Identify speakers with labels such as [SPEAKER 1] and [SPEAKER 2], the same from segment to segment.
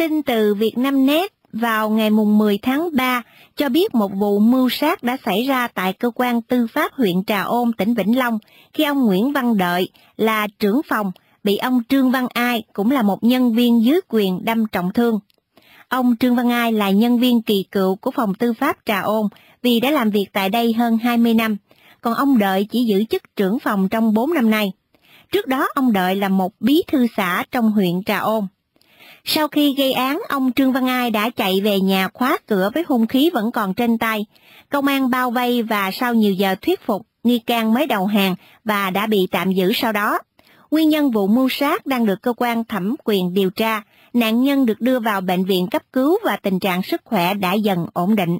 [SPEAKER 1] tin từ Vietnamnet vào ngày 10 tháng 3 cho biết một vụ mưu sát đã xảy ra tại cơ quan tư pháp huyện Trà Ôn, tỉnh Vĩnh Long, khi ông Nguyễn Văn Đợi là trưởng phòng bị ông Trương Văn Ai, cũng là một nhân viên dưới quyền, đâm trọng thương. Ông Trương Văn Ai là nhân viên kỳ cựu của phòng tư pháp Trà Ôn vì đã làm việc tại đây hơn 20 năm, còn ông Đợi chỉ giữ chức trưởng phòng trong 4 năm nay. Trước đó ông Đợi là một bí thư xã trong huyện Trà Ôn. Sau khi gây án, ông Trương Văn Ai đã chạy về nhà khóa cửa với hung khí vẫn còn trên tay. Công an bao vây và sau nhiều giờ thuyết phục, nghi can mới đầu hàng và đã bị tạm giữ sau đó. Nguyên nhân vụ mưu sát đang được cơ quan thẩm quyền điều tra. Nạn nhân được đưa vào bệnh viện cấp cứu và tình trạng sức khỏe đã dần ổn định.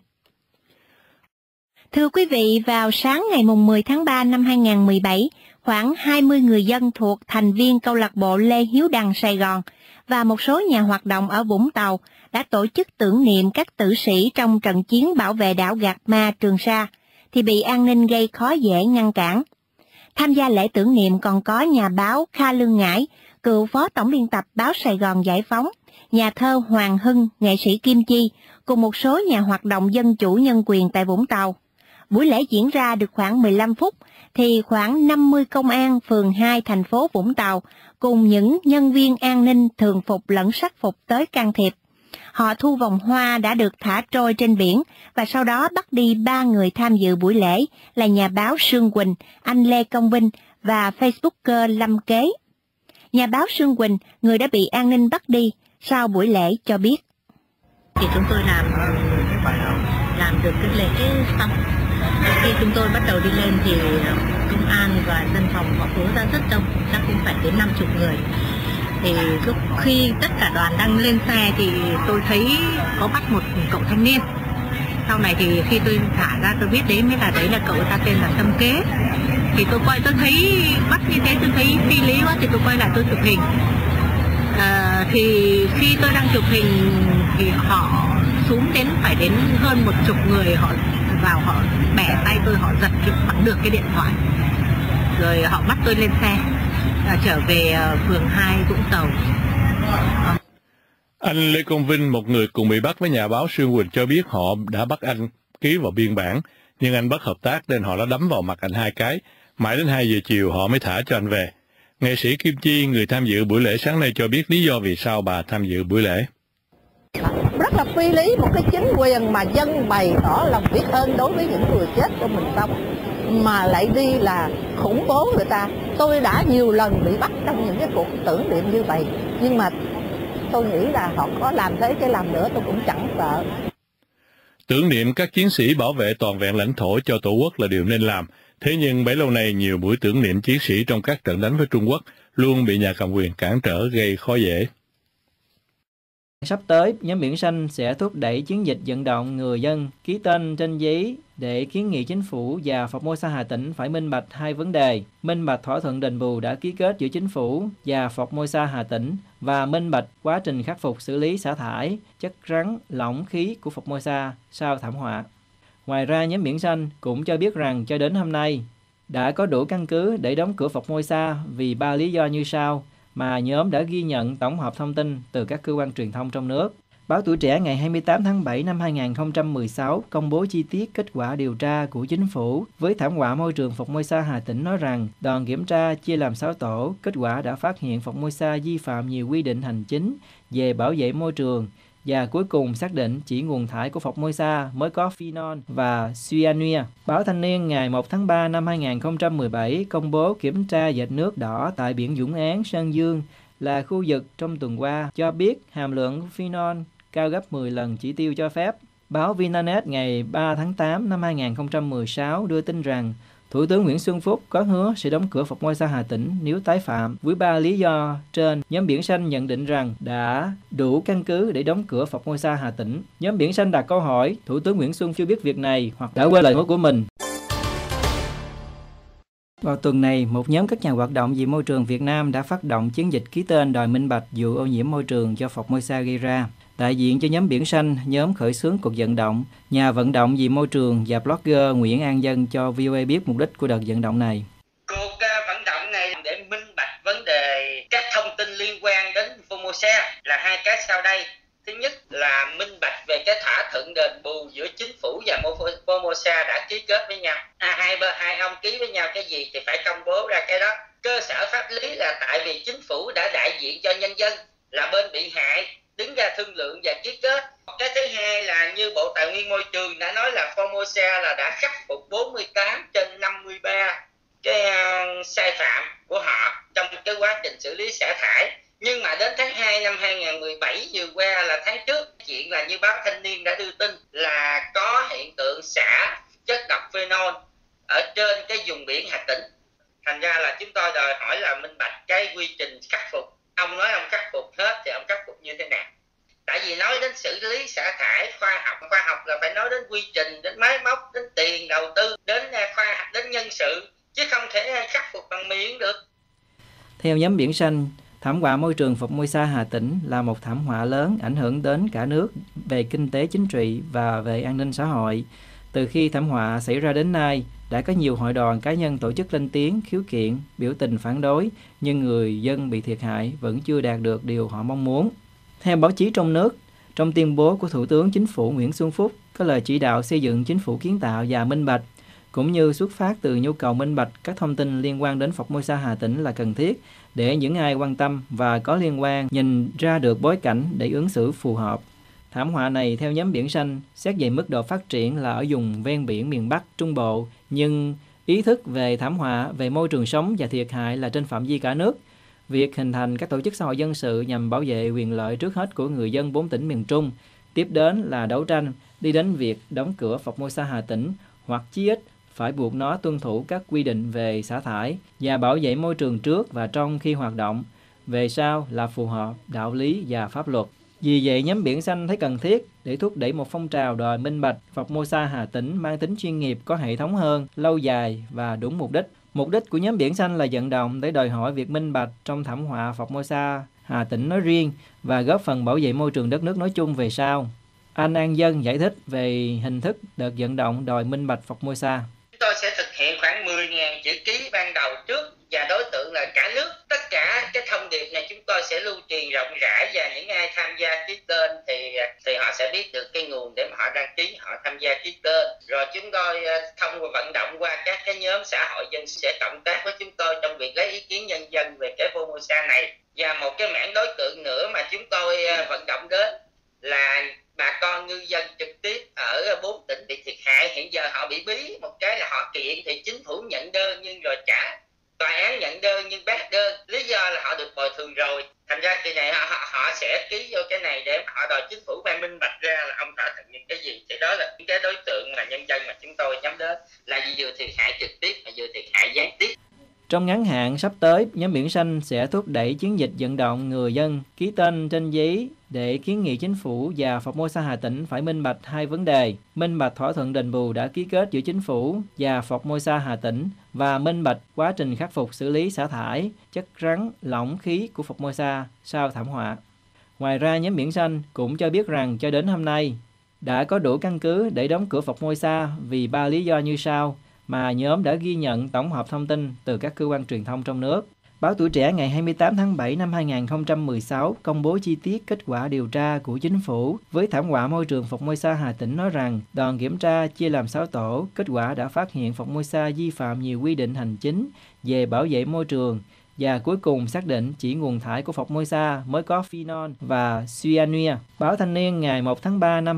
[SPEAKER 1] Thưa quý vị, vào sáng ngày 10 tháng 3 năm 2017, khoảng 20 người dân thuộc thành viên câu lạc bộ Lê Hiếu Đằng Sài Gòn và một số nhà hoạt động ở Vũng Tàu đã tổ chức tưởng niệm các tử sĩ trong trận chiến bảo vệ đảo Gạc Ma, Trường Sa, thì bị an ninh gây khó dễ ngăn cản. Tham gia lễ tưởng niệm còn có nhà báo Kha Lương Ngãi, cựu phó tổng biên tập báo Sài Gòn Giải Phóng, nhà thơ Hoàng Hưng, nghệ sĩ Kim Chi, cùng một số nhà hoạt động dân chủ nhân quyền tại Vũng Tàu. Buổi lễ diễn ra được khoảng 15 phút, thì khoảng 50 công an phường 2 thành phố Vũng Tàu cùng những nhân viên an ninh thường phục lẫn sắc phục tới can thiệp. Họ thu vòng hoa đã được thả trôi trên biển và sau đó bắt đi 3 người tham dự buổi lễ là nhà báo Sương Quỳnh, anh Lê Công Vinh và Facebooker Lâm Kế. Nhà báo Sương Quỳnh, người đã bị an ninh bắt đi, sau buổi lễ cho biết.
[SPEAKER 2] Thì chúng tôi làm được cái lễ xong. Khi chúng tôi bắt đầu đi lên thì công an và dân phòng họ cố ra rất đông, chắc cũng phải đến 50 người. Thì lúc khi tất cả đoàn đang lên xe thì tôi thấy có bắt một cậu thanh niên. Sau này thì khi tôi thả ra tôi biết đấy là cậu ta tên là Tâm Kế. Thì tôi quay, tôi thấy bắt như thế tôi thấy phi lý quá thì tôi quay lại tôi chụp hình. Thì khi tôi đang chụp hình thì họ xuống phải đến hơn 10 người, họ vào họ bẻ tay tôi, họ giật bằng được cái điện thoại. Rồi họ bắt tôi lên xe trở về phường 2 Vũng Tàu.
[SPEAKER 3] Anh Lê Công Vinh, một người cùng bị bắt với nhà báo Sương Quỳnh, cho biết họ đã bắt anh ký vào biên bản, nhưng anh bất hợp tác nên họ đã đấm vào mặt anh 2 cái. Mãi đến 2 giờ chiều họ mới thả cho anh về. Nghệ sĩ Kim Chi, người tham dự buổi lễ sáng nay, cho biết lý do vì sao bà tham dự buổi lễ.
[SPEAKER 4] Rất là phi lý, một cái chính quyền mà dân bày tỏ lòng biết ơn đối với những người chết của mình xong mà lại đi là khủng bố người ta. Tôi đã nhiều lần bị bắt trong những cái cuộc tưởng niệm như vậy, nhưng mà tôi nghĩ là họ có làm thế cái làm nữa tôi cũng chẳng sợ.
[SPEAKER 3] Tưởng niệm các chiến sĩ bảo vệ toàn vẹn lãnh thổ cho Tổ quốc là điều nên làm. Thế nhưng bấy lâu nay nhiều buổi tưởng niệm chiến sĩ trong các trận đánh với Trung Quốc luôn bị nhà cầm quyền cản trở, gây khó dễ.
[SPEAKER 5] Sắp tới, nhóm Biển Xanh sẽ thúc đẩy chiến dịch vận động người dân ký tên trên giấy để kiến nghị chính phủ và Formosa Hà Tĩnh phải minh bạch 2 vấn đề: minh bạch thỏa thuận đền bù đã ký kết giữa chính phủ và Formosa Hà Tĩnh và minh bạch quá trình khắc phục xử lý xả thải chất rắn lỏng khí của Formosa sau thảm họa. Ngoài ra, nhóm Biển Xanh cũng cho biết rằng cho đến hôm nay đã có đủ căn cứ để đóng cửa Formosa vì 3 lý do như sau mà nhóm đã ghi nhận tổng hợp thông tin từ các cơ quan truyền thông trong nước. Báo Tuổi Trẻ ngày 28 tháng 7 năm 2016 công bố chi tiết kết quả điều tra của chính phủ với thảm họa môi trường Formosa Hà Tĩnh, nói rằng đoàn kiểm tra chia làm 6 tổ, kết quả đã phát hiện Formosa vi phạm nhiều quy định hành chính về bảo vệ môi trường và cuối cùng xác định chỉ nguồn thải của Formosa mới có phenol và cyanua. Báo Thanh niên ngày 1 tháng 3 năm 2017 công bố kiểm tra vệt nước đỏ tại biển Vũng Áng, Sơn Dương là khu vực trong tuần qua cho biết hàm lượng phenol cao gấp 10 lần chỉ tiêu cho phép. Báo Vinanet ngày 3 tháng 8 năm 2016 đưa tin rằng Thủ tướng Nguyễn Xuân Phúc có hứa sẽ đóng cửa Formosa Hà Tĩnh nếu tái phạm. Với 3 lý do trên, nhóm Biển Xanh nhận định rằng đã đủ căn cứ để đóng cửa Formosa Hà Tĩnh. Nhóm Biển Xanh đặt câu hỏi, Thủ tướng Nguyễn Xuân chưa biết việc này hoặc đã quên lời hứa của mình. Vào tuần này, một nhóm các nhà hoạt động vì môi trường Việt Nam đã phát động chiến dịch ký tên đòi minh bạch vụ ô nhiễm môi trường do Formosa gây ra. Đại diện cho nhóm Biển Xanh, nhóm khởi xướng cuộc vận động, nhà vận động vì môi trường và blogger Nguyễn An Dân cho VOA biết mục đích của đợt vận động này.
[SPEAKER 6] Cuộc vận động này để minh bạch vấn đề các thông tin liên quan đến Formosa là 2 cái sau đây. Thứ nhất là minh bạch về cái thỏa thuận đền bù giữa chính phủ và Formosa đã ký kết với nhau. Hai ông ký với nhau cái gì thì phải công bố ra cái đó. Cơ sở pháp lý là tại vì chính phủ đã đại diện cho nhân dân là bên bị hại, đứng ra thương lượng và ký kết. Cái thứ hai là như Bộ Tài nguyên Môi trường đã nói là Formosa là đã khắc phục 48 trên 53 cái sai phạm của họ trong cái quá trình xử lý xả thải. Nhưng mà đến tháng 2 năm 2017 vừa qua là tháng trước, chuyện là như báo Thanh niên đã đưa tin là có hiện tượng xả chất độc phenol ở trên cái vùng biển Hà Tĩnh. Thành ra là chúng tôi đòi hỏi là minh bạch cái quy trình khắc phục. Ông nói ông khắc phục hết thì ông khắc phục như thế nào? Tại vì nói đến xử lý xả thải, khoa học là phải nói đến quy trình, đến máy móc, đến tiền đầu tư, đến khoa học, đến nhân sự, chứ không thể khắc phục bằng miệng được.
[SPEAKER 5] Theo nhóm Biển Xanh, thảm họa môi trường Formosa Hà Tĩnh là một thảm họa lớn ảnh hưởng đến cả nước về kinh tế chính trị và về an ninh xã hội. Từ khi thảm họa xảy ra đến nay, đã có nhiều hội đoàn cá nhân tổ chức lên tiếng, khiếu kiện, biểu tình phản đối, nhưng người dân bị thiệt hại vẫn chưa đạt được điều họ mong muốn. Theo báo chí trong nước, trong tuyên bố của Thủ tướng Chính phủ Nguyễn Xuân Phúc có lời chỉ đạo xây dựng chính phủ kiến tạo và minh bạch, cũng như xuất phát từ nhu cầu minh bạch các thông tin liên quan đến Formosa Hà Tĩnh là cần thiết để những ai quan tâm và có liên quan nhìn ra được bối cảnh để ứng xử phù hợp. Thảm họa này theo nhóm Biển Xanh xét về mức độ phát triển là ở vùng ven biển miền Bắc, Trung Bộ, nhưng ý thức về thảm họa, về môi trường sống và thiệt hại là trên phạm vi cả nước. Việc hình thành các tổ chức xã hội dân sự nhằm bảo vệ quyền lợi trước hết của người dân 4 tỉnh miền Trung, tiếp đến là đấu tranh đi đến việc đóng cửa Formosa Hà Tĩnh hoặc chí ít phải buộc nó tuân thủ các quy định về xả thải và bảo vệ môi trường trước và trong khi hoạt động, về sau là phù hợp đạo lý và pháp luật. Vì vậy, nhóm Biển Xanh thấy cần thiết để thúc đẩy một phong trào đòi minh bạch Formosa Hà Tĩnh mang tính chuyên nghiệp, có hệ thống hơn, lâu dài và đúng mục đích. Mục đích của nhóm Biển Xanh là vận động để đòi hỏi việc minh bạch trong thảm họa Formosa Hà Tĩnh nói riêng và góp phần bảo vệ môi trường đất nước nói chung về sau. Anh An Dân giải thích về hình thức đợt vận động đòi minh bạch Formosa.
[SPEAKER 6] Chúng tôi sẽ thực hiện khoảng 10.000 chữ ký ban đầu trước và đối tượng là cả nước. Tất cả cái thông điệp này chúng tôi sẽ lưu truyền rộng rãi và những ai tham gia ký tên thì họ sẽ biết được cái nguồn để mà họ đăng ký, họ tham gia ký tên. Rồi chúng tôi thông qua vận động qua các cái nhóm xã hội dân sẽ cộng tác với chúng tôi trong việc lấy ý kiến nhân dân về cái Formosa này. Và một cái mảng đối tượng nữa mà chúng tôi vận động đến là bà con ngư dân trực tiếp ở 4 tỉnh bị thiệt hại. Hiện giờ họ bị bí một cái là họ kiện thì chính phủ nhận đơn nhưng rồi trả, tòa án nhận đơn nhưng bác đơn, lý do là họ được bồi thường rồi. Thành ra kỳ này họ sẽ ký vô cái này để họ đòi chính phủ phải minh bạch ra là ông thỏa thuận những cái gì. Thì đó là những cái đối tượng mà nhân dân mà chúng tôi nhắm đến là vừa thiệt hại trực tiếp mà vừa thiệt hại gián tiếp.
[SPEAKER 5] Trong ngắn hạn sắp tới, nhóm Biển Xanh sẽ thúc đẩy chiến dịch vận động người dân ký tên trên giấy để kiến nghị chính phủ và Formosa Hà Tĩnh phải minh bạch hai vấn đề: minh bạch thỏa thuận đền bù đã ký kết giữa chính phủ và Formosa Hà Tĩnh và minh bạch quá trình khắc phục xử lý xả thải chất rắn lỏng khí của Formosa sau thảm họa. Ngoài ra, nhóm Biển Xanh cũng cho biết rằng cho đến hôm nay đã có đủ căn cứ để đóng cửa Formosa vì 3 lý do như sau mà nhóm đã ghi nhận tổng hợp thông tin từ các cơ quan truyền thông trong nước. Báo Tuổi Trẻ ngày 28 tháng 7 năm 2016 công bố chi tiết kết quả điều tra của chính phủ với thảm họa môi trường Formosa Hà Tĩnh nói rằng đoàn kiểm tra chia làm 6 tổ, kết quả đã phát hiện Formosa vi phạm nhiều quy định hành chính về bảo vệ môi trường và cuối cùng xác định chỉ nguồn thải của Formosa mới có phenol và cyanua. Báo Thanh niên ngày 1 tháng 3 năm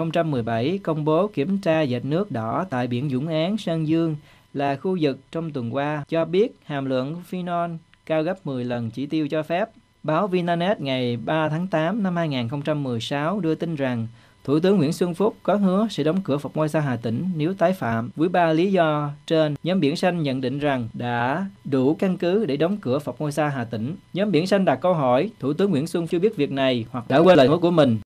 [SPEAKER 5] 2017 công bố kiểm tra dạch nước đỏ tại biển Vũng Áng, Sơn Dương là khu vực trong tuần qua cho biết hàm lượng phenol cao gấp 10 lần chỉ tiêu cho phép. Báo Vinanet ngày 3 tháng 8 năm 2016 đưa tin rằng Thủ tướng Nguyễn Xuân Phúc có hứa sẽ đóng cửa Formosa Hà Tĩnh nếu tái phạm. Với 3 lý do trên, nhóm Biển Xanh nhận định rằng đã đủ căn cứ để đóng cửa Formosa Hà Tĩnh. Nhóm Biển Xanh đặt câu hỏi, Thủ tướng Nguyễn Xuân chưa biết việc này hoặc đã quên lời hứa của mình.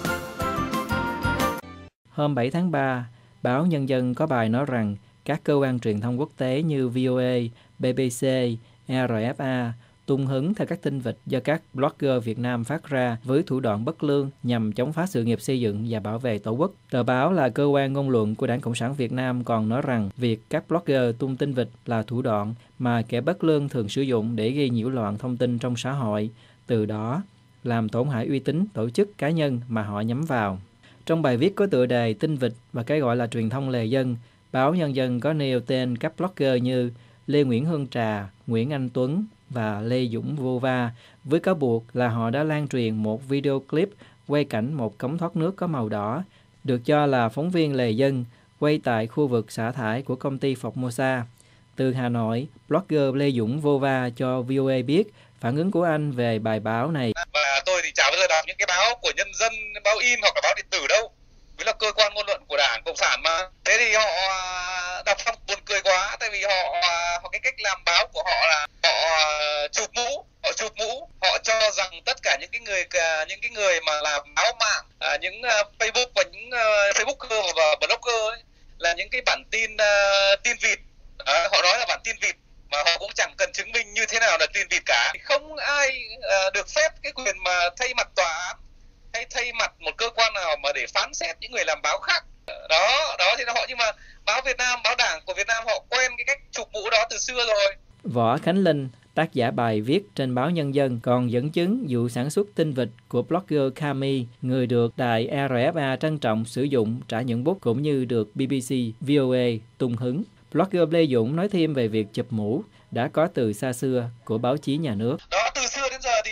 [SPEAKER 5] Hôm 7 tháng 3, báo Nhân dân có bài nói rằng các cơ quan truyền thông quốc tế như VOA, BBC, RFA tung hứng theo các tin vịt do các blogger Việt Nam phát ra với thủ đoạn bất lương nhằm chống phá sự nghiệp xây dựng và bảo vệ Tổ quốc. Tờ báo là cơ quan ngôn luận của Đảng Cộng sản Việt Nam còn nói rằng việc các blogger tung tin vịt là thủ đoạn mà kẻ bất lương thường sử dụng để gây nhiễu loạn thông tin trong xã hội. Từ đó, làm tổn hại uy tín tổ chức cá nhân mà họ nhắm vào. Trong bài viết có tựa đề Tin vịt và cái gọi là truyền thông lề dân, báo Nhân dân có nêu tên các blogger như Lê Nguyễn Hương Trà, Nguyễn Anh Tuấn và Lê Dũng Vô Va với cáo buộc là họ đã lan truyền một video clip quay cảnh một cống thoát nước có màu đỏ, được cho là phóng viên lề dân quay tại khu vực xả thải của công ty Formosa. Từ Hà Nội, blogger Lê Dũng Vô Va cho VOA biết phản ứng của anh về bài báo này.
[SPEAKER 7] Và tôi thì chả bao giờ đọc những cái báo của Nhân dân, báo in hoặc là báo điện tử đâu. Vì là cơ quan ngôn luận của Đảng Cộng sản mà. Thế thì họ đọc xong buồn cười quá, tại vì họ cái cách làm báo của họ là họ chụp mũ, họ cho rằng tất cả những cái người mà làm báo mạng, những Facebook và những Facebooker và blogger ấy, là những cái bản tin vịt. Họ nói là bản tin vịt mà họ cũng chẳng cần chứng minh như thế nào là tin vịt cả. Không ai được phép cái quyền mà thay mặt tòa án hay thay mặt một cơ quan nào mà để phán xét những người làm báo khác. Đó thì họ, nhưng mà báo Việt Nam, báo Đảng của Việt Nam họ quen cái cách chụp mũ đó từ xưa rồi.
[SPEAKER 5] Võ Khánh Linh, tác giả bài viết trên báo Nhân dân, còn dẫn chứng vụ sản xuất tin vịt của blogger Kami, người được đài RFA trân trọng sử dụng trả nhuận bút cũng như được BBC, VOA tung hứng. Blogger Lê Dũng nói thêm về việc chụp mũ đã có từ xa xưa của báo chí nhà nước.
[SPEAKER 7] Đó, từ xưa đến giờ thì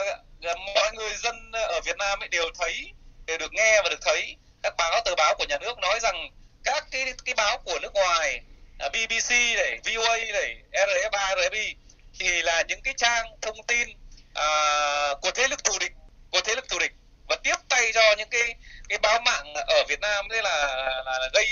[SPEAKER 7] mọi người dân ở Việt Nam ấy đều được nghe và được thấy các tờ báo của nhà nước nói rằng các cái báo của nước ngoài, BBC này, VOA này, RFA, RFI thì là những cái trang thông tin của thế lực thù địch và tiếp tay cho những cái báo mạng ở Việt Nam, thế là gây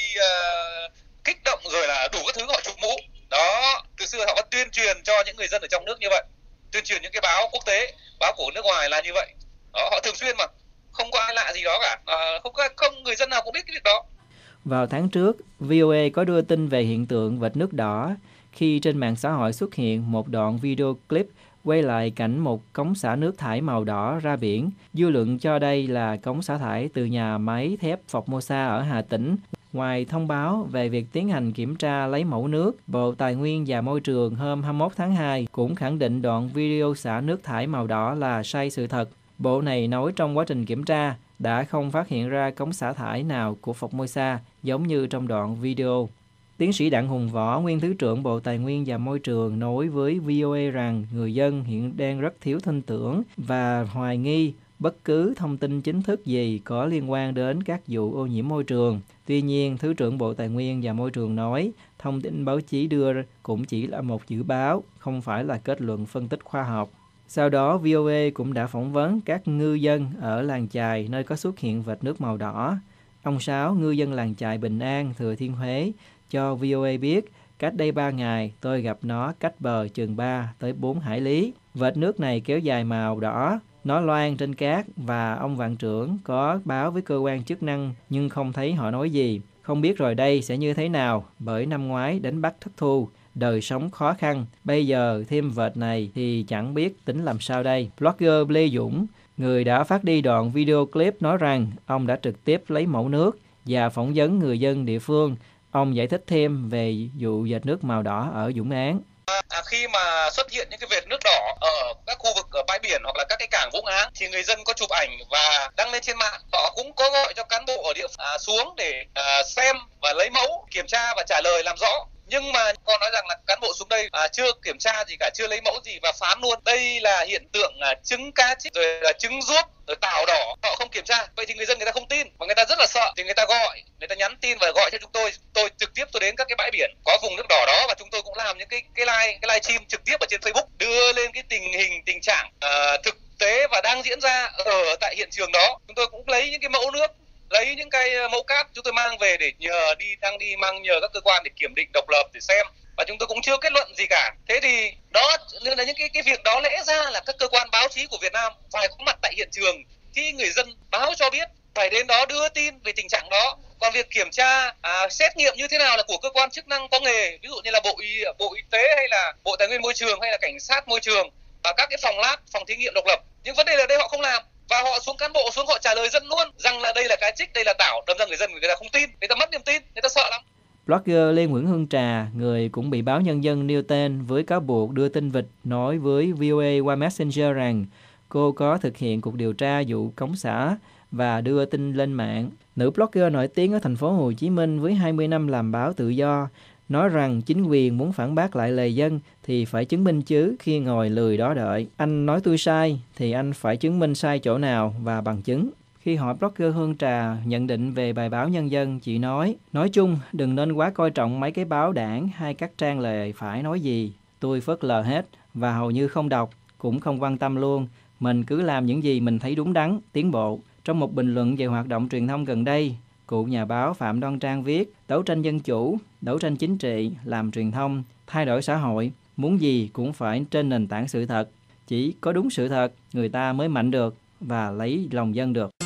[SPEAKER 7] kích động rồi là đủ các thứ họ chụp mũ. Đó, từ xưa họ có tuyên truyền cho những người dân ở trong nước như vậy, tuyên truyền những cái báo quốc tế, báo của nước ngoài là như vậy. Đó, họ thường xuyên mà, không có ai lạ gì đó cả, không người dân nào cũng biết cái việc đó.
[SPEAKER 5] Vào tháng trước, VOA có đưa tin về hiện tượng vệt nước đỏ khi trên mạng xã hội xuất hiện một đoạn video clip quay lại cảnh một cống xả nước thải màu đỏ ra biển. Dư luận cho đây là cống xả thải từ nhà máy thép Formosa ở Hà Tĩnh. Ngoài thông báo về việc tiến hành kiểm tra lấy mẫu nước, Bộ Tài nguyên và Môi trường hôm 21 tháng 2 cũng khẳng định đoạn video xả nước thải màu đỏ là sai sự thật. Bộ này nói trong quá trình kiểm tra đã không phát hiện ra cống xả thải nào của Formosa giống như trong đoạn video. Tiến sĩ Đặng Hùng Võ, nguyên Thứ trưởng Bộ Tài nguyên và Môi trường nói với VOA rằng người dân hiện đang rất thiếu tin tưởng và hoài nghi bất cứ thông tin chính thức gì có liên quan đến các vụ ô nhiễm môi trường. Tuy nhiên, Thứ trưởng Bộ Tài nguyên và Môi trường nói thông tin báo chí đưa cũng chỉ là một dự báo, không phải là kết luận phân tích khoa học. Sau đó, VOA cũng đã phỏng vấn các ngư dân ở làng chài nơi có xuất hiện vệt nước màu đỏ. Ông Sáu, ngư dân làng chài Bình An, Thừa Thiên Huế, cho VOA biết cách đây 3 ngày tôi gặp nó cách bờ chừng 3 tới 4 hải lý. Vệt nước này kéo dài màu đỏ, nó loang trên cát và ông vạn trưởng có báo với cơ quan chức năng nhưng không thấy họ nói gì. Không biết rồi đây sẽ như thế nào bởi năm ngoái đánh bắt thất thu, đời sống khó khăn. Bây giờ thêm vệt này thì chẳng biết tính làm sao đây. Blogger Lê Dũng, người đã phát đi đoạn video clip nói rằng ông đã trực tiếp lấy mẫu nước và phỏng vấn người dân địa phương. Ông giải thích thêm về vụ vệt nước màu đỏ ở Vũng Áng.
[SPEAKER 7] Khi mà xuất hiện những cái vệt nước đỏ ở các khu vực ở bãi biển hoặc là các cái cảng Vũng Áng thì người dân có chụp ảnh và đăng lên trên mạng. Họ cũng có gọi cho cán bộ ở địa phương xuống để xem và lấy mẫu, kiểm tra và trả lời làm rõ. Nhưng mà con nói rằng là cán bộ xuống đây chưa kiểm tra gì cả, chưa lấy mẫu gì và phán luôn. Đây là hiện tượng trứng cá chích rồi là trứng ruốc rồi tảo đỏ, họ không kiểm tra. Vậy thì người dân người ta không tin và người ta rất là sợ thì người ta gọi, người ta nhắn tin và gọi cho chúng tôi. Tôi trực tiếp tôi đến các cái bãi biển có vùng nước đỏ đó và chúng tôi cũng làm những cái live stream trực tiếp ở trên Facebook đưa lên cái tình trạng thực tế và đang diễn ra ở tại hiện trường đó. Chúng tôi cũng lấy những cái mẫu nước, lấy những cái mẫu cát chúng tôi mang về để nhờ các cơ quan để kiểm định độc lập để xem và chúng tôi cũng chưa kết luận gì cả. Thế thì đó nên là những cái việc đó lẽ ra là các cơ quan báo chí của Việt Nam phải có mặt tại hiện trường khi người dân báo cho biết, phải đến đó đưa tin về tình trạng đó. Còn việc kiểm tra xét nghiệm như thế nào là của cơ quan chức năng có nghề, ví dụ như là Bộ Y tế hay là Bộ Tài nguyên Môi trường hay là Cảnh sát Môi trường và các cái phòng lab, phòng thí nghiệm độc lập. Nhưng vấn đề là đây họ không làm. Và họ xuống cán bộ xuống họ trả lời dân luôn rằng là đây là cá trích, đây là tảo, đâm ra người dân người ta không tin, người ta mất niềm tin, người ta sợ lắm.
[SPEAKER 5] Blogger Lê Nguyễn Hương Trà, người cũng bị báo Nhân dân nêu tên với cáo buộc đưa tin vịt, nói với VOA qua Messenger rằng cô có thực hiện cuộc điều tra vụ cống xả và đưa tin lên mạng. Nữ blogger nổi tiếng ở thành phố Hồ Chí Minh với 20 năm làm báo tự do nói rằng chính quyền muốn phản bác lại lời dân thì phải chứng minh chứ, khi ngồi lười đó đợi. Anh nói tôi sai thì anh phải chứng minh sai chỗ nào và bằng chứng. Khi hỏi blogger Hương Trà nhận định về bài báo Nhân dân, chị nói chung đừng nên quá coi trọng mấy cái báo đảng hay các trang lề phải nói gì. Tôi phớt lờ hết và hầu như không đọc, cũng không quan tâm luôn. Mình cứ làm những gì mình thấy đúng đắn, tiến bộ. Trong một bình luận về hoạt động truyền thông gần đây, cựu nhà báo Phạm Đoan Trang viết: đấu tranh dân chủ, đấu tranh chính trị, làm truyền thông, thay đổi xã hội, muốn gì cũng phải trên nền tảng sự thật. Chỉ có đúng sự thật, người ta mới mạnh được và lấy lòng dân được.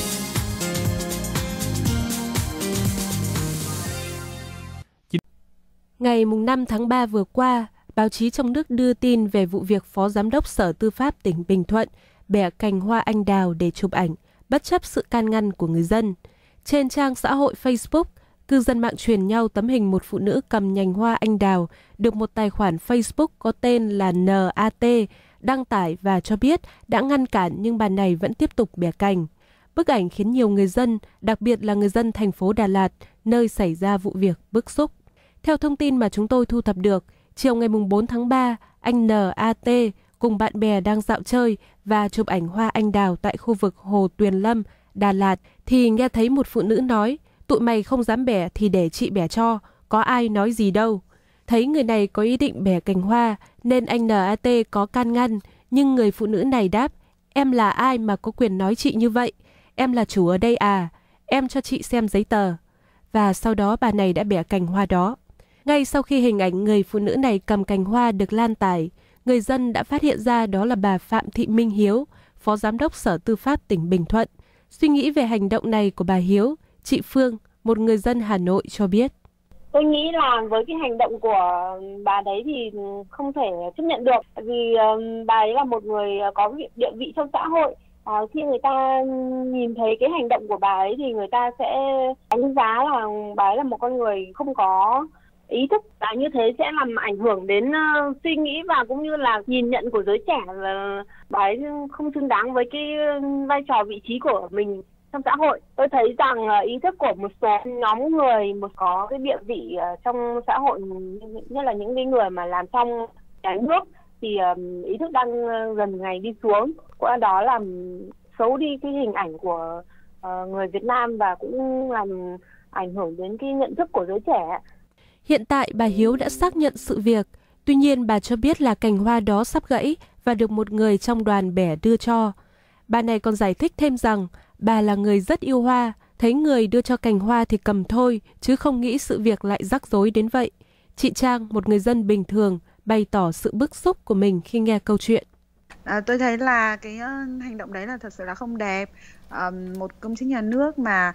[SPEAKER 8] Ngày 5 tháng 3 vừa qua, báo chí trong nước đưa tin về vụ việc Phó Giám đốc Sở Tư pháp tỉnh Bình Thuận bẻ cành hoa anh đào để chụp ảnh, bất chấp sự can ngăn của người dân. Trên trang xã hội Facebook, cư dân mạng truyền nhau tấm hình một phụ nữ cầm nhành hoa anh đào được một tài khoản Facebook có tên là NAT đăng tải và cho biết đã ngăn cản nhưng bà này vẫn tiếp tục bẻ cành. Bức ảnh khiến nhiều người dân, đặc biệt là người dân thành phố Đà Lạt, nơi xảy ra vụ việc, bức xúc. Theo thông tin mà chúng tôi thu thập được, chiều ngày 4 tháng 3, anh NAT cùng bạn bè đang dạo chơi và chụp ảnh hoa anh đào tại khu vực Hồ Tuyền Lâm, Đà Lạt thì nghe thấy một phụ nữ nói: tụi mày không dám bẻ thì để chị bẻ cho, có ai nói gì đâu. Thấy người này có ý định bẻ cành hoa nên anh NAT có can ngăn, nhưng người phụ nữ này đáp: em là ai mà có quyền nói chị như vậy? Em là chủ ở đây à? Em cho chị xem giấy tờ. Và sau đó bà này đã bẻ cành hoa đó. Ngay sau khi hình ảnh người phụ nữ này cầm cành hoa được lan tải, người dân đã phát hiện ra đó là bà Phạm Thị Minh Hiếu, Phó Giám đốc Sở Tư pháp tỉnh Bình Thuận. Suy nghĩ về hành động này của bà Hiếu, chị Phương, một người dân Hà Nội cho biết:
[SPEAKER 9] tôi nghĩ là với cái hành động của bà đấy thì không thể chấp nhận được, vì bà ấy là một người có địa vị trong xã hội. Khi người ta nhìn thấy cái hành động của bà ấy thì người ta sẽ đánh giá là bà ấy là một con người không có ý thức, và như thế sẽ làm ảnh hưởng đến suy nghĩ và cũng như là nhìn nhận của giới trẻ, và bà ấy không xứng đáng với cái vai trò vị trí của mình trong xã hội. Tôi thấy rằng ý thức của một số nhóm người có cái địa vị trong xã hội, nhất là những người mà làm trong nhà nước, thì ý thức đang dần ngày đi xuống, qua đó làm xấu đi cái hình ảnh của người Việt Nam và cũng làm ảnh hưởng đến cái nhận thức của giới trẻ.
[SPEAKER 8] Hiện tại bà Hiếu đã xác nhận sự việc, tuy nhiên bà cho biết là cành hoa đó sắp gãy và được một người trong đoàn bẻ đưa cho. Bà này còn giải thích thêm rằng bà là người rất yêu hoa, thấy người đưa cho cành hoa thì cầm thôi, chứ không nghĩ sự việc lại rắc rối đến vậy. Chị Trang, một người dân bình thường, bày tỏ sự bức xúc của mình khi nghe câu chuyện.
[SPEAKER 10] Tôi thấy là cái hành động đấy là thật sự là không đẹp. Một công chức nhà nước mà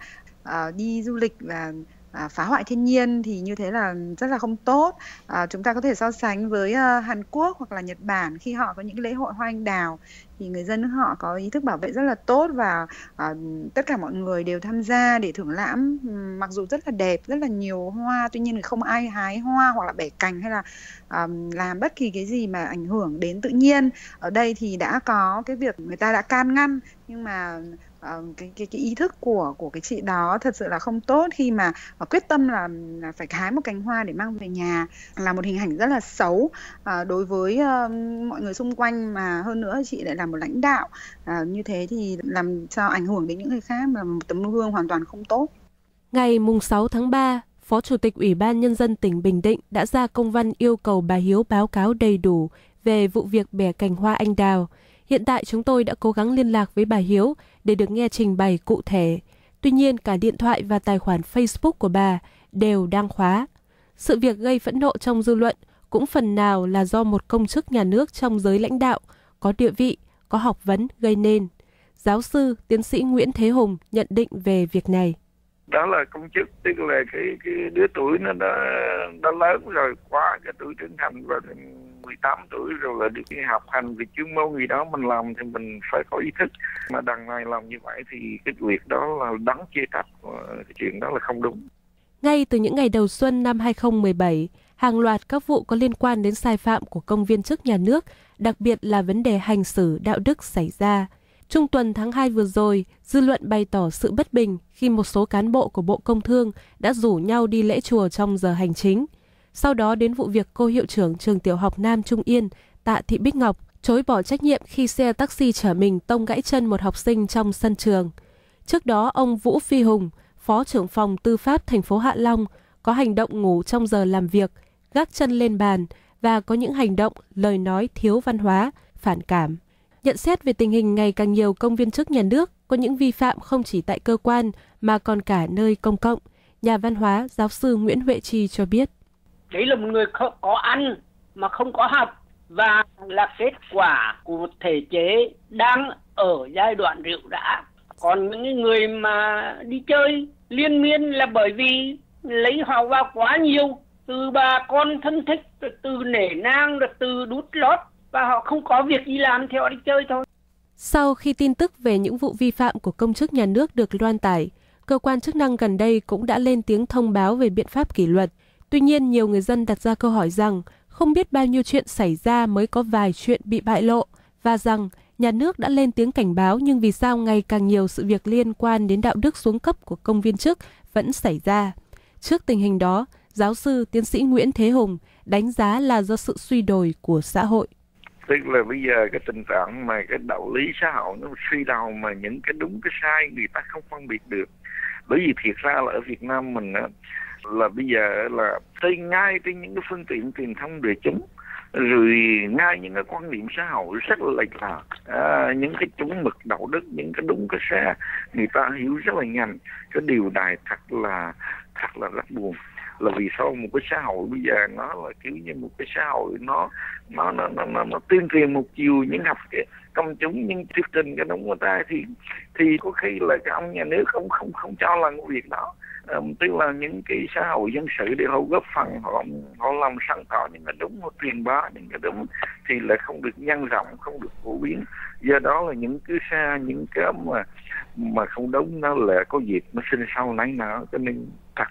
[SPEAKER 10] đi du lịch và phá hoại thiên nhiên thì như thế là rất là không tốt. Chúng ta có thể so sánh với Hàn Quốc hoặc là Nhật Bản, khi họ có những lễ hội hoa anh đào thì người dân họ có ý thức bảo vệ rất là tốt, và tất cả mọi người đều tham gia để thưởng lãm. Mặc dù rất là đẹp, rất là nhiều hoa, tuy nhiên không ai hái hoa hoặc là bẻ cành hay là làm bất kỳ cái gì mà ảnh hưởng đến tự nhiên. Ở đây thì đã có cái việc người ta đã can ngăn, nhưng mà cái ý thức của cái chị đó thật sự là không tốt, khi mà quyết tâm là phải hái một cành hoa để mang về nhà, là một hình ảnh rất là xấu đối với mọi người xung quanh, mà hơn nữa chị lại là một lãnh đạo như thế thì làm sao ảnh hưởng đến những người khác, là một tấm gương hoàn toàn không tốt.
[SPEAKER 8] Ngày 6 tháng 3, Phó Chủ tịch Ủy ban Nhân dân tỉnh Bình Định đã ra công văn yêu cầu bà Hiếu báo cáo đầy đủ về vụ việc bẻ cành hoa anh đào. Hiện tại chúng tôi đã cố gắng liên lạc với bà Hiếu để được nghe trình bày cụ thể. Tuy nhiên, cả điện thoại và tài khoản Facebook của bà đều đang khóa. Sự việc gây phẫn nộ trong dư luận cũng phần nào là do một công chức nhà nước trong giới lãnh đạo, có địa vị, có học vấn gây nên. Giáo sư, tiến sĩ Nguyễn Thế Hùng nhận định về việc này.
[SPEAKER 11] Đó là công chức, tức là cái đứa tuổi nó đã lớn rồi, quá cái tuổi trưởng thành, và 18 tuổi rồi là được đi học hành về chuyên môn gì đó mình làm thì mình phải có ý thức. Mà đằng này làm như vậy thì cái việc đó là đáng chê trách, cái chuyện đó là không đúng.
[SPEAKER 8] Ngay từ những ngày đầu xuân năm 2017, hàng loạt các vụ có liên quan đến sai phạm của công viên chức nhà nước đặc biệt là vấn đề hành xử đạo đức xảy ra. Trung tuần tháng 2 vừa rồi, dư luận bày tỏ sự bất bình khi một số cán bộ của Bộ Công Thương đã rủ nhau đi lễ chùa trong giờ hành chính. Sau đó đến vụ việc cô hiệu trưởng trường tiểu học Nam Trung Yên, Tạ Thị Bích Ngọc, chối bỏ trách nhiệm khi xe taxi chở mình tông gãy chân một học sinh trong sân trường. Trước đó, ông Vũ Phi Hùng, Phó trưởng phòng Tư pháp thành phố Hạ Long, có hành động ngủ trong giờ làm việc, gác chân lên bàn và có những hành động, lời nói thiếu văn hóa, phản cảm. Nhận xét về tình hình ngày càng nhiều công viên chức nhà nước có những vi phạm không chỉ tại cơ quan mà còn cả nơi công cộng, nhà văn hóa giáo sư Nguyễn Huệ Chi cho biết.
[SPEAKER 12] Đấy là một người có ăn mà không có học và là kết quả của một thể chế đang ở giai đoạn rượu rã. Còn những người mà đi chơi liên miên là bởi vì lấy họ vào quá nhiều, từ bà con thân thích, rồi từ nể nang, rồi từ đút lót, và họ không có việc gì làm thì họ đi chơi thôi.
[SPEAKER 8] Sau khi tin tức về những vụ vi phạm của công chức nhà nước được loan tải, cơ quan chức năng gần đây cũng đã lên tiếng thông báo về biện pháp kỷ luật. Tuy nhiên, nhiều người dân đặt ra câu hỏi rằng không biết bao nhiêu chuyện xảy ra mới có vài chuyện bị bại lộ, và rằng nhà nước đã lên tiếng cảnh báo nhưng vì sao ngày càng nhiều sự việc liên quan đến đạo đức xuống cấp của công viên chức vẫn xảy ra. Trước tình hình đó, giáo sư tiến sĩ Nguyễn Thế Hùng đánh giá là do sự suy đồi của xã hội.
[SPEAKER 11] Tức là bây giờ cái tình trạng mà cái đạo lý xã hội nó suy đồi, mà những cái đúng cái sai người ta không phân biệt được. Bởi vì thiệt ra là ở Việt Nam mình là bây giờ là ngay trên những cái phương tiện truyền thông đại chúng, rồi ngay những cái quan niệm xã hội rất là lệch lạc, những cái chuẩn mực đạo đức, những cái đúng cái sai người ta hiểu rất là nhanh. Cái điều này thật là rất buồn. Là vì sao một cái xã hội bây giờ nó là kiểu như một cái xã hội nó tuyên truyền một chiều, những học cái công chúng, những thuyết trình cái đúng người ta thì có khi là cái ông nhà nước không cho làm cái việc đó. Tức là những cái xã hội dân sự để họ góp phần, họ làm sáng tỏ những cái đúng, họ truyền bá những cái đúng thì là không được nhân rộng, không được phổ biến. Do đó là những cái xa, những cái mà không đúng nó là có việc nó sinh sau nấy nó, cho nên thật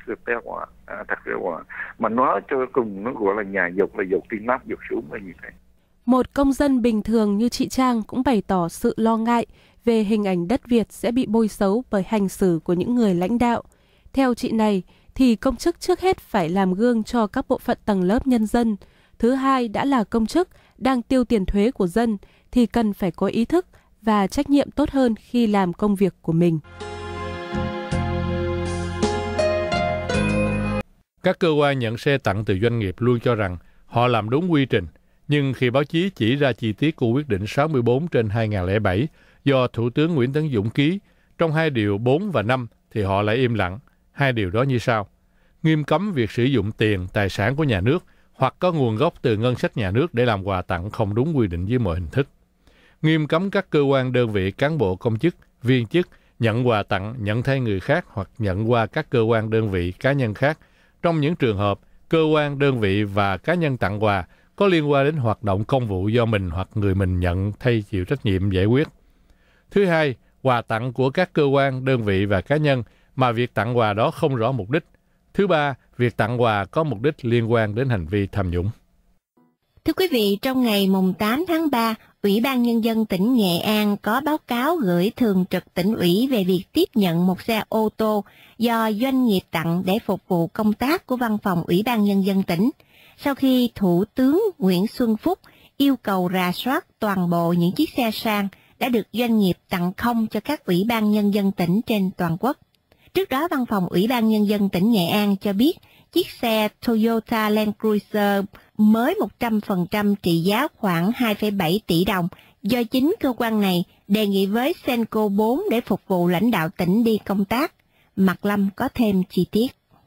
[SPEAKER 11] là quả. Mà nói cho cùng nó gọi là nhà dục, là dục trên nắp, dục xuống là như thế.
[SPEAKER 8] Một công dân bình thường như chị Trang cũng bày tỏ sự lo ngại về hình ảnh đất Việt sẽ bị bôi xấu bởi hành xử của những người lãnh đạo. Theo chị này, thì công chức trước hết phải làm gương cho các bộ phận tầng lớp nhân dân. Thứ hai, đã là công chức đang tiêu tiền thuế của dân thì cần phải có ý thức và trách nhiệm tốt hơn khi làm công việc của mình.
[SPEAKER 3] Các cơ quan nhận xe tặng từ doanh nghiệp luôn cho rằng họ làm đúng quy trình, nhưng khi báo chí chỉ ra chi tiết của quyết định 64/2007 do Thủ tướng Nguyễn Tấn Dũng ký trong 2 điều 4 và 5 thì họ lại im lặng. 2 điều đó như sau: nghiêm cấm việc sử dụng tiền, tài sản của nhà nước hoặc có nguồn gốc từ ngân sách nhà nước để làm quà tặng không đúng quy định dưới mọi hình thức. Nghiêm cấm các cơ quan, đơn vị, cán bộ, công chức, viên chức nhận quà tặng, nhận thay người khác hoặc nhận qua các cơ quan, đơn vị, cá nhân khác trong những trường hợp cơ quan, đơn vị và cá nhân tặng quà có liên quan đến hoạt động công vụ do mình hoặc người mình nhận thay chịu trách nhiệm giải quyết. Thứ hai, quà tặng của các cơ quan, đơn vị và cá nhân mà việc tặng quà đó không rõ mục đích. Thứ ba, việc tặng quà có mục đích liên quan đến hành vi tham nhũng.
[SPEAKER 1] Thưa quý vị, trong ngày mùng 8 tháng 3, Ủy ban Nhân dân tỉnh Nghệ An có báo cáo gửi Thường trực Tỉnh ủy về việc tiếp nhận một xe ô tô do doanh nghiệp tặng để phục vụ công tác của Văn phòng Ủy ban Nhân dân tỉnh. Sau khi Thủ tướng Nguyễn Xuân Phúc yêu cầu rà soát toàn bộ những chiếc xe sang đã được doanh nghiệp tặng không cho các Ủy ban Nhân dân tỉnh trên toàn quốc. Trước đó, Văn phòng Ủy ban Nhân dân tỉnh Nghệ An cho biết chiếc xe Toyota Land Cruiser mới 100% trị giá khoảng 2,7 tỷ đồng do chính cơ quan này đề nghị với Senco 4 để phục vụ lãnh đạo tỉnh đi công tác. Mạc Lâm có thêm chi tiết.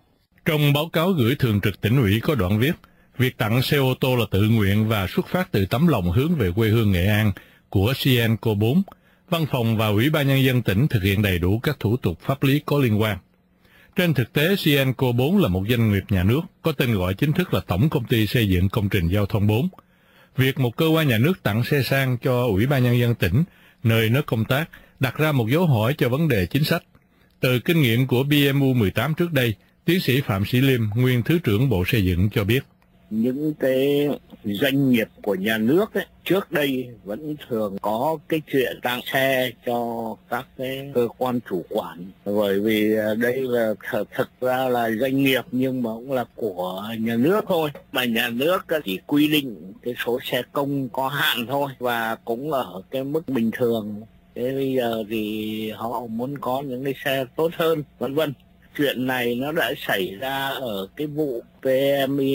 [SPEAKER 3] Trong báo cáo gửi Thường trực Tỉnh ủy có đoạn viết, việc tặng xe ô tô là tự nguyện và xuất phát từ tấm lòng hướng về quê hương Nghệ An của Senco 4. Văn phòng và Ủy ban Nhân dân tỉnh thực hiện đầy đủ các thủ tục pháp lý có liên quan. Trên thực tế, Senco 4 là một doanh nghiệp nhà nước, có tên gọi chính thức là Tổng Công ty Xây dựng Công trình Giao thông 4. Việc một cơ quan nhà nước tặng xe sang cho Ủy ban Nhân dân tỉnh, nơi nó công tác, đặt ra một dấu hỏi cho vấn đề chính sách. Từ kinh nghiệm của BMU 18 trước đây, tiến sĩ Phạm Sĩ Liêm, nguyên Thứ trưởng Bộ Xây dựng cho biết.
[SPEAKER 11] những cái doanh nghiệp của nhà nước ấy, trước đây vẫn thường có cái chuyện tặng xe cho các cái cơ quan chủ quản, bởi vì đây là thực ra là doanh nghiệp nhưng mà cũng là của nhà nước thôi, mà nhà nước chỉ quy định cái số xe công có hạn thôi và cũng ở cái mức bình thường. Thế bây giờ thì họ muốn có những cái xe tốt hơn, vân vân. Chuyện này nó đã xảy ra ở cái vụ PMI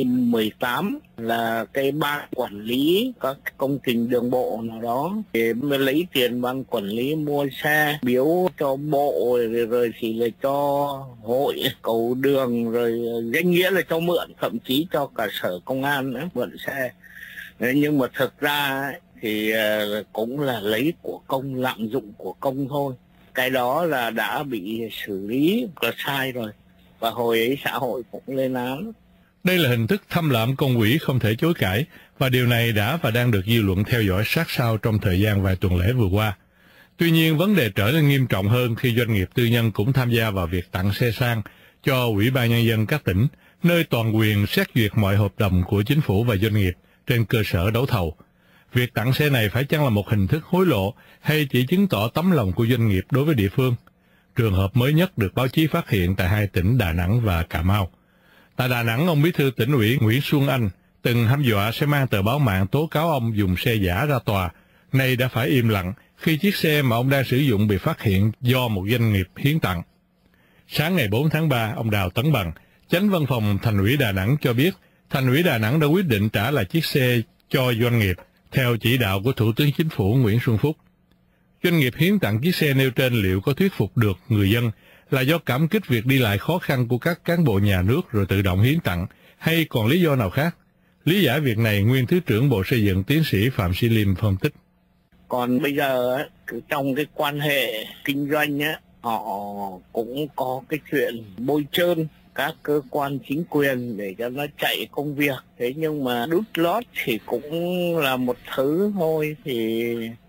[SPEAKER 11] 18 là cái ban quản lý các công trình đường bộ nào đó để lấy tiền ban quản lý mua xe biếu cho bộ, rồi thì là cho hội cầu đường, rồi danh nghĩa là cho mượn, thậm chí cho cả sở công an nữa, mượn xe. Nhưng mà thực ra thì cũng là lấy của công, lạm dụng của công thôi. Cái đó là đã bị xử lý là sai rồi, và hồi ấy xã hội cũng lên án.
[SPEAKER 3] Đây là hình thức thâm lạm công quỹ không thể chối cãi, và điều này đã và đang được dư luận theo dõi sát sao trong thời gian vài tuần lễ vừa qua. Tuy nhiên, vấn đề trở nên nghiêm trọng hơn khi doanh nghiệp tư nhân cũng tham gia vào việc tặng xe sang cho Ủy ban Nhân dân các tỉnh, nơi toàn quyền xét duyệt mọi hợp đồng của chính phủ và doanh nghiệp trên cơ sở đấu thầu. Việc tặng xe này phải chăng là một hình thức hối lộ hay chỉ chứng tỏ tấm lòng của doanh nghiệp đối với địa phương? Trường hợp mới nhất được báo chí phát hiện tại hai tỉnh Đà Nẵng và Cà Mau. Tại Đà Nẵng, ông Bí thư Tỉnh ủy Nguyễn Xuân Anh từng hăm dọa sẽ mang tờ báo mạng tố cáo ông dùng xe giả ra tòa, nay đã phải im lặng khi chiếc xe mà ông đang sử dụng bị phát hiện do một doanh nghiệp hiến tặng. Sáng ngày 4 tháng 3, ông Đào Tấn Bằng, Chánh Văn phòng Thành ủy Đà Nẵng cho biết, Thành ủy Đà Nẵng đã quyết định trả lại chiếc xe cho doanh nghiệp theo chỉ đạo của Thủ tướng Chính phủ Nguyễn Xuân Phúc. Doanh nghiệp hiến tặng chiếc xe nêu trên liệu có thuyết phục được người dân là do cảm kích việc đi lại khó khăn của các cán bộ nhà nước rồi tự động hiến tặng, hay còn lý do nào khác? Lý giải việc này, nguyên Thứ trưởng Bộ Xây dựng tiến sĩ Phạm Sĩ Liêm phân tích.
[SPEAKER 11] Còn bây giờ trong cái quan hệ kinh doanh họ cũng có cái chuyện bôi trơn các cơ quan chính quyền để cho nó chạy công việc. Thế nhưng mà đút lót thì cũng là một thứ thôi, thì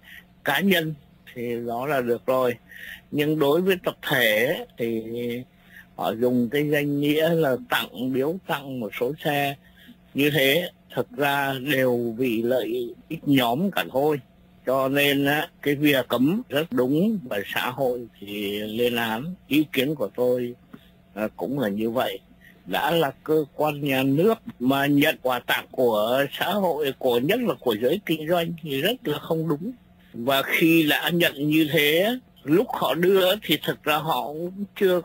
[SPEAKER 11] cá nhân thì đó là được rồi. Nhưng đối với tập thể thì họ dùng cái danh nghĩa là biếu tặng một số xe như thế, thực ra đều vì lợi ích nhóm cả thôi. Cho nên cái việc cấm rất đúng và xã hội thì lên án. Ý kiến của tôi cũng là như vậy. Đã là cơ quan nhà nước mà nhận quà tặng của xã hội, nhất là của giới kinh doanh thì rất là không đúng. Và khi đã nhận như thế, lúc họ đưa thì thực ra họ cũng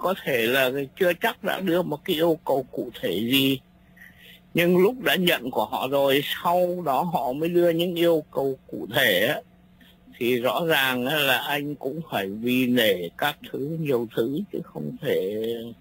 [SPEAKER 11] chưa chắc đã đưa một cái yêu cầu cụ thể gì. Nhưng lúc đã nhận của họ rồi, sau đó họ mới đưa những yêu cầu cụ thể, thì rõ ràng là anh cũng phải vì nể các thứ, nhiều thứ, chứ không thể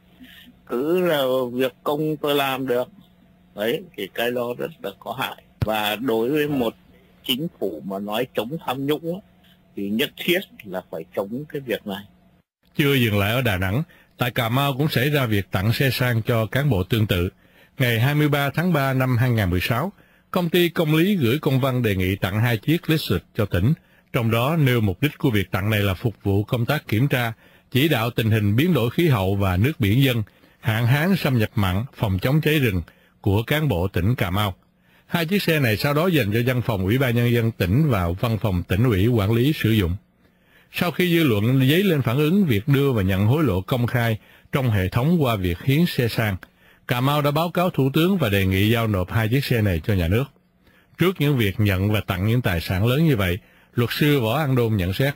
[SPEAKER 11] cứ là việc công tôi làm được. Đấy, thì cái đó rất là có hại. Và đối với một chính phủ mà nói chống tham nhũng thì nhất thiết là phải chống cái việc này.
[SPEAKER 3] Chưa dừng lại ở Đà Nẵng, tại Cà Mau cũng xảy ra việc tặng xe sang cho cán bộ tương tự. Ngày 23 tháng 3 năm 2016, công ty Công lý gửi công văn đề nghị tặng 2 chiếc Lexus cho tỉnh, trong đó nêu mục đích của việc tặng này là phục vụ công tác kiểm tra, chỉ đạo tình hình biến đổi khí hậu và nước biển dân, hạn hán xâm nhập mặn, phòng chống cháy rừng của cán bộ tỉnh Cà Mau. 2 chiếc xe này sau đó dành cho văn phòng Ủy ban Nhân dân tỉnh và văn phòng tỉnh ủy quản lý sử dụng. Sau khi dư luận dấy lên phản ứng việc đưa và nhận hối lộ công khai trong hệ thống qua việc hiến xe sang, Cà Mau đã báo cáo Thủ tướng và đề nghị giao nộp 2 chiếc xe này cho nhà nước. Trước những việc nhận và tặng những tài sản lớn như vậy, luật sư Võ An Đôn nhận xét.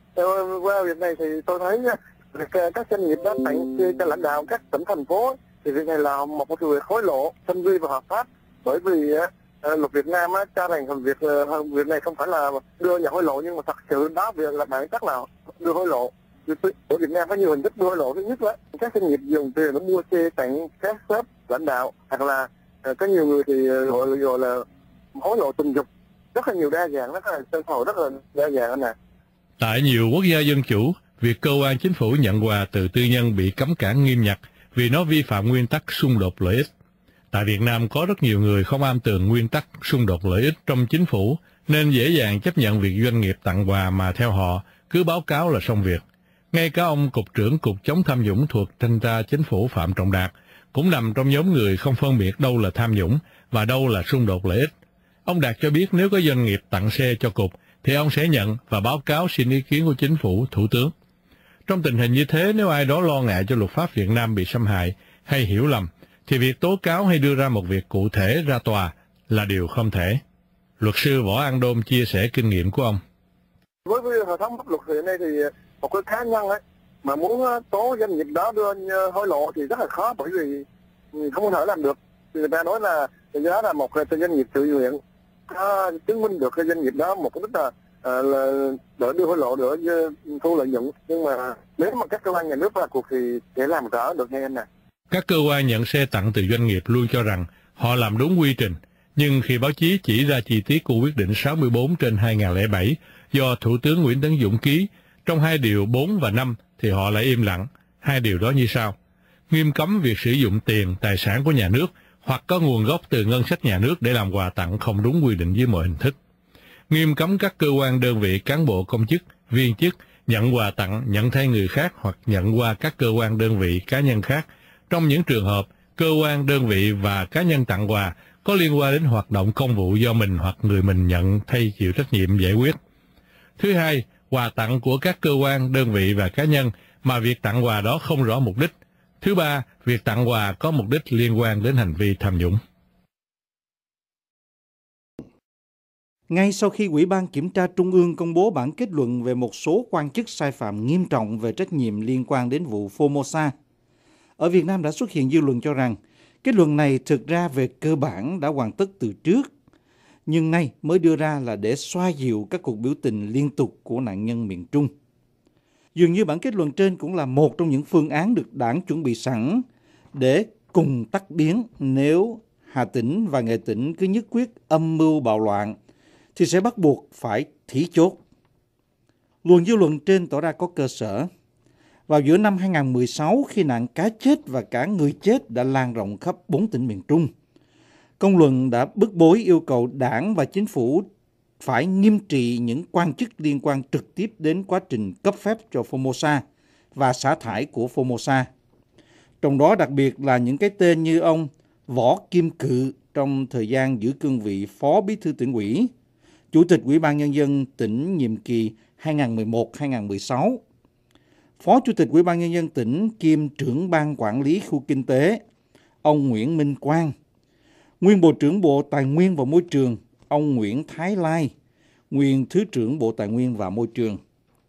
[SPEAKER 13] Qua việc này thì tôi thấy các doanh nghiệp đã tặng cho lãnh đạo các tỉnh thành phố thì việc này là một việc hối lộ tinh vi và hợp pháp, bởi vì luật Việt Nam cho rằng việc này không phải là đưa nhận hối lộ, nhưng mà thật sự đó việc là bản chất là đưa hối lộ. Ở Việt Nam có nhiều hình thức đưa hối lộ. Thứ nhất là các doanh nghiệp dùng tiền để mua xe tặng các sếp lãnh đạo, hoặc là có nhiều người thì gọi là hối lộ tình dục, rất là nhiều đa dạng, rất là đa dạng anh ạ.
[SPEAKER 3] Tại nhiều quốc gia dân chủ, việc cơ quan chính phủ nhận quà từ tư nhân bị cấm cản nghiêm ngặt vì nó vi phạm nguyên tắc xung đột lợi ích. Tại Việt Nam có rất nhiều người không am tường nguyên tắc xung đột lợi ích trong chính phủ, nên dễ dàng chấp nhận việc doanh nghiệp tặng quà mà theo họ cứ báo cáo là xong việc. Ngay cả ông Cục trưởng Cục chống tham nhũng thuộc Thanh tra Chính phủ Phạm Trọng Đạt cũng nằm trong nhóm người không phân biệt đâu là tham nhũng và đâu là xung đột lợi ích. Ông Đạt cho biết nếu có doanh nghiệp tặng xe cho cục thì ông sẽ nhận và báo cáo xin ý kiến của chính phủ, thủ tướng. Trong tình hình như thế, nếu ai đó lo ngại cho luật pháp Việt Nam bị xâm hại hay hiểu lầm, thì việc tố cáo hay đưa ra một việc cụ thể ra tòa là điều không thể. Luật sư Võ An Đôn chia sẻ kinh nghiệm của ông.
[SPEAKER 13] Với hệ thống pháp luật hiện nay thì một cái cá nhân ấy mà muốn tố doanh nghiệp đó đưa hối lộ thì rất là khó, bởi vì không thể làm được. Người ta nói là giá là một doanh nghiệp tự nguyện có chứng minh được cái doanh nghiệp đó một cái là đỡ đưa hối lộ, đỡ thu lợi nhuận. Nhưng mà nếu mà các cơ quan nhà nước vào cuộc thì sẽ làm rõ được ngay anh nè.
[SPEAKER 3] Các cơ quan nhận xe tặng từ doanh nghiệp luôn cho rằng họ làm đúng quy trình, nhưng khi báo chí chỉ ra chi tiết của quyết định 64/2007 do Thủ tướng Nguyễn Tấn Dũng ký trong 2 điều 4 và 5 thì họ lại im lặng. 2 điều đó như sau: nghiêm cấm việc sử dụng tiền, tài sản của nhà nước hoặc có nguồn gốc từ ngân sách nhà nước để làm quà tặng không đúng quy định dưới mọi hình thức. Nghiêm cấm các cơ quan đơn vị, cán bộ công chức, viên chức nhận quà tặng, nhận thay người khác hoặc nhận qua các cơ quan đơn vị, cá nhân khác trong những trường hợp cơ quan đơn vị và cá nhân tặng quà có liên quan đến hoạt động công vụ do mình hoặc người mình nhận thay chịu trách nhiệm giải quyết. Thứ hai, quà tặng của các cơ quan, đơn vị và cá nhân mà việc tặng quà đó không rõ mục đích. Thứ ba, việc tặng quà có mục đích liên quan đến hành vi tham nhũng.
[SPEAKER 14] Ngay sau khi Ủy ban Kiểm tra Trung ương công bố bản kết luận về một số quan chức sai phạm nghiêm trọng về trách nhiệm liên quan đến vụ Formosa, ở Việt Nam đã xuất hiện dư luận cho rằng kết luận này thực ra về cơ bản đã hoàn tất từ trước, nhưng nay mới đưa ra là để xoa dịu các cuộc biểu tình liên tục của nạn nhân miền Trung. Dường như bản kết luận trên cũng là một trong những phương án được Đảng chuẩn bị sẵn để cùng tắt biến nếu Hà Tĩnh và Nghệ Tĩnh cứ nhất quyết âm mưu bạo loạn thì sẽ bắt buộc phải thí chốt. Luồng dư luận trên tỏ ra có cơ sở. Vào giữa năm 2016, khi nạn cá chết và cả người chết đã lan rộng khắp 4 tỉnh miền Trung, công luận đã bức bối yêu cầu Đảng và Chính phủ phải nghiêm trị những quan chức liên quan trực tiếp đến quá trình cấp phép cho Formosa và xả thải của Formosa. Trong đó đặc biệt là những cái tên như ông Võ Kim Cự trong thời gian giữ cương vị Phó Bí thư tỉnh ủy, Chủ tịch Ủy ban Nhân dân tỉnh nhiệm kỳ 2011-2016, Phó Chủ tịch Ủy ban Nhân dân tỉnh kiêm trưởng ban quản lý khu kinh tế, ông Nguyễn Minh Quang, nguyên Bộ trưởng Bộ Tài nguyên và Môi trường, ông Nguyễn Thái Lai, nguyên Thứ trưởng Bộ Tài nguyên và Môi trường.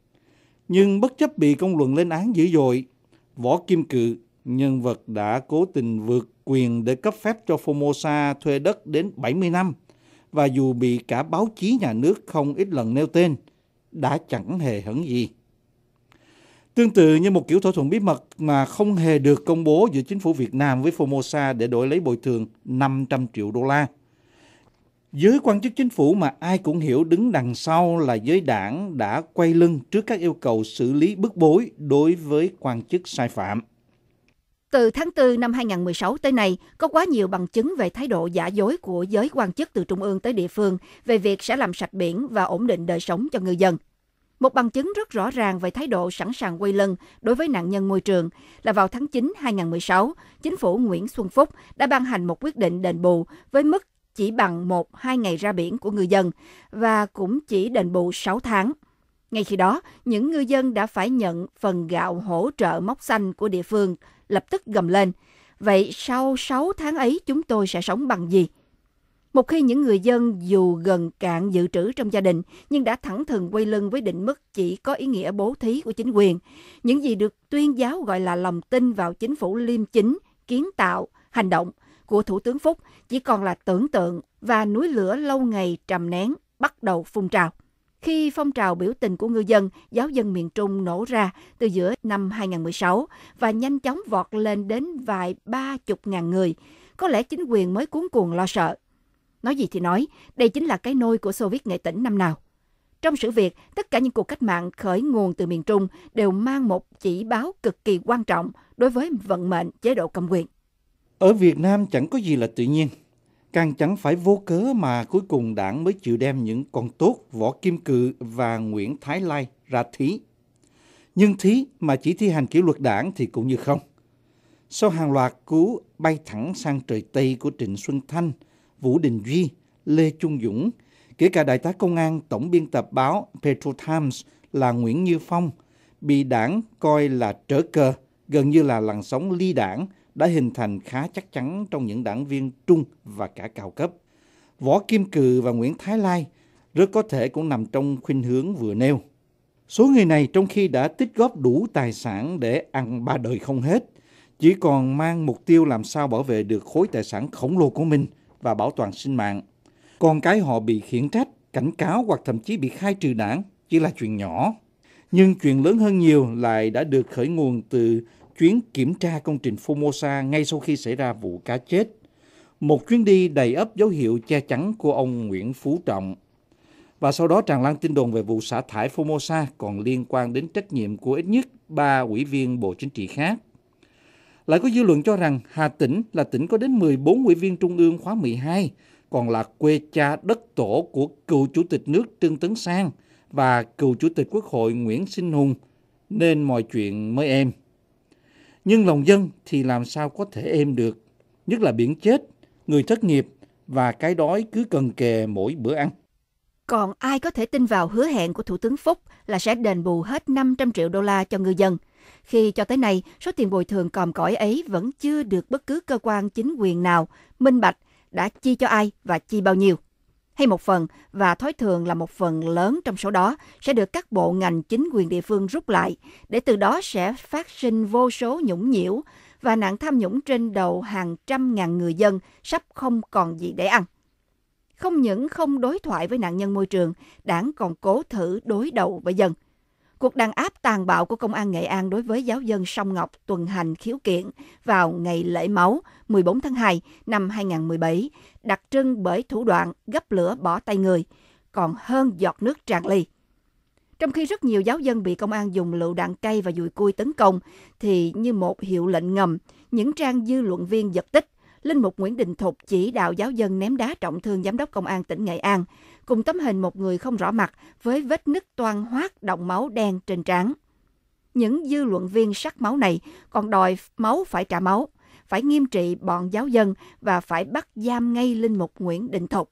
[SPEAKER 14] Nhưng bất chấp bị công luận lên án dữ dội, Võ Kim Cự, nhân vật đã cố tình vượt quyền để cấp phép cho Formosa thuê đất đến 70 năm, và dù bị cả báo chí nhà nước không ít lần nêu tên, đã chẳng hề hấn gì. Tương tự như một kiểu thỏa thuận bí mật mà không hề được công bố giữa chính phủ Việt Nam với Formosa để đổi lấy bồi thường 500 triệu đô la. Giới quan chức chính phủ mà ai cũng hiểu đứng đằng sau là giới đảng đã quay lưng trước các yêu cầu xử lý bức bối đối với quan chức sai phạm.
[SPEAKER 15] Từ tháng 4 năm 2016 tới nay, có quá nhiều bằng chứng về thái độ giả dối của giới quan chức từ trung ương tới địa phương về việc sẽ làm sạch biển và ổn định đời sống cho ngư dân. Một bằng chứng rất rõ ràng về thái độ sẵn sàng quay lưng đối với nạn nhân môi trường là vào tháng 9 2016, chính phủ Nguyễn Xuân Phúc đã ban hành một quyết định đền bù với mức chỉ bằng 1-2 ngày ra biển của ngư dân và cũng chỉ đền bù 6 tháng. Ngay khi đó, những ngư dân đã phải nhận phần gạo hỗ trợ móc xanh của địa phương, lập tức gầm lên. Vậy sau 6 tháng ấy chúng tôi sẽ sống bằng gì? Một khi những người dân dù gần cạn dự trữ trong gia đình nhưng đã thẳng thừng quay lưng với định mức chỉ có ý nghĩa bố thí của chính quyền, những gì được tuyên giáo gọi là lòng tin vào chính phủ liêm chính, kiến tạo, hành động của Thủ tướng Phúc chỉ còn là tưởng tượng và núi lửa lâu ngày trầm nén bắt đầu phun trào. Khi phong trào biểu tình của ngư dân, giáo dân miền Trung nổ ra từ giữa năm 2016 và nhanh chóng vọt lên đến vài 30.000 người, có lẽ chính quyền mới cuống cuồng lo sợ. Nói gì thì nói, đây chính là cái nôi của Xô Viết Nghệ Tĩnh năm nào. Trong sử Việt, tất cả những cuộc cách mạng khởi nguồn từ miền Trung đều mang một chỉ báo cực kỳ quan trọng đối với vận mệnh chế độ cầm quyền.
[SPEAKER 14] Ở Việt Nam chẳng có gì là tự nhiên. Càng chẳng phải vô cớ mà cuối cùng Đảng mới chịu đem những con tốt Võ Kim Cự và Nguyễn Thái Lai ra thí. Nhưng thí mà chỉ thi hành kỷ luật Đảng thì cũng như không. Sau hàng loạt cú bay thẳng sang trời Tây của Trịnh Xuân Thanh, Vũ Đình Duy, Lê Trung Dũng, kể cả đại tá công an tổng biên tập báo Petro Times là Nguyễn Như Phong, bị đảng coi là trở cờ, gần như là làn sóng ly đảng đã hình thành khá chắc chắn trong những đảng viên trung và cả cao cấp. Võ Kim Cừ và Nguyễn Thái Lai rất có thể cũng nằm trong khuynh hướng vừa nêu. Số người này trong khi đã tích góp đủ tài sản để ăn ba đời không hết, chỉ còn mang mục tiêu làm sao bảo vệ được khối tài sản khổng lồ của mình và bảo toàn sinh mạng. Còn cái họ bị khiển trách, cảnh cáo hoặc thậm chí bị khai trừ đảng chỉ là chuyện nhỏ. Nhưng chuyện lớn hơn nhiều lại đã được khởi nguồn từ chuyến kiểm tra công trình Formosa ngay sau khi xảy ra vụ cá chết. Một chuyến đi đầy ắp dấu hiệu che chắn của ông Nguyễn Phú Trọng. Và sau đó tràn lan tin đồn về vụ xả thải Formosa còn liên quan đến trách nhiệm của ít nhất 3 ủy viên Bộ Chính trị khác. Lại có dư luận cho rằng Hà Tĩnh là tỉnh có đến 14 ủy viên Trung ương khóa 12, còn là quê cha đất tổ của cựu Chủ tịch nước Trương Tấn Sang và cựu Chủ tịch Quốc hội Nguyễn Sinh Hùng, nên mọi chuyện mới êm. Nhưng lòng dân thì làm sao có thể êm được, nhất là biển chết, người thất nghiệp và cái đói cứ cần kề mỗi bữa ăn.
[SPEAKER 15] Còn ai có thể tin vào hứa hẹn của Thủ tướng Phúc là sẽ đền bù hết 500 triệu đô la cho ngư dân, khi cho tới nay số tiền bồi thường còm cõi ấy vẫn chưa được bất cứ cơ quan chính quyền nào minh bạch đã chi cho ai và chi bao nhiêu. Hay một phần, và thói thường là một phần lớn trong số đó, sẽ được các bộ ngành chính quyền địa phương rút lại, để từ đó sẽ phát sinh vô số nhũng nhiễu và nạn tham nhũng trên đầu hàng trăm ngàn người dân sắp không còn gì để ăn. Không những không đối thoại với nạn nhân môi trường, đảng còn cố thử đối đầu với dân. Cuộc đàn áp tàn bạo của Công an Nghệ An đối với giáo dân Song Ngọc tuần hành khiếu kiện vào ngày lễ máu 14 tháng 2 năm 2017 đặc trưng bởi thủ đoạn gấp lửa bỏ tay người, còn hơn giọt nước tràn ly. Trong khi rất nhiều giáo dân bị công an dùng lựu đạn cây và dùi cui tấn công, thì như một hiệu lệnh ngầm, những trang dư luận viên giật tích, Linh mục Nguyễn Đình Thục chỉ đạo giáo dân ném đá trọng thương giám đốc công an tỉnh Nghệ An, cùng tấm hình một người không rõ mặt với vết nứt toang hoác đọng máu đen trên trán. Những dư luận viên sắc máu này còn đòi máu phải trả máu, phải nghiêm trị bọn giáo dân và phải bắt giam ngay Linh mục Nguyễn Đình Thục.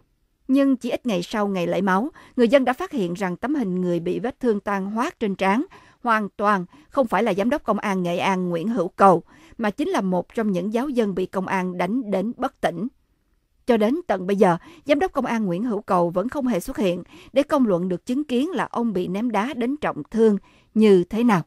[SPEAKER 15] Nhưng chỉ ít ngày sau ngày lễ máu, người dân đã phát hiện rằng tấm hình người bị vết thương toang hoác trên trán hoàn toàn không phải là giám đốc công an Nghệ An Nguyễn Hữu Cầu, mà chính là một trong những giáo dân bị công an đánh đến bất tỉnh. Cho đến tận bây giờ, giám đốc công an Nguyễn Hữu Cầu vẫn không hề xuất hiện để công luận được chứng kiến là ông bị ném đá đến trọng thương như thế nào.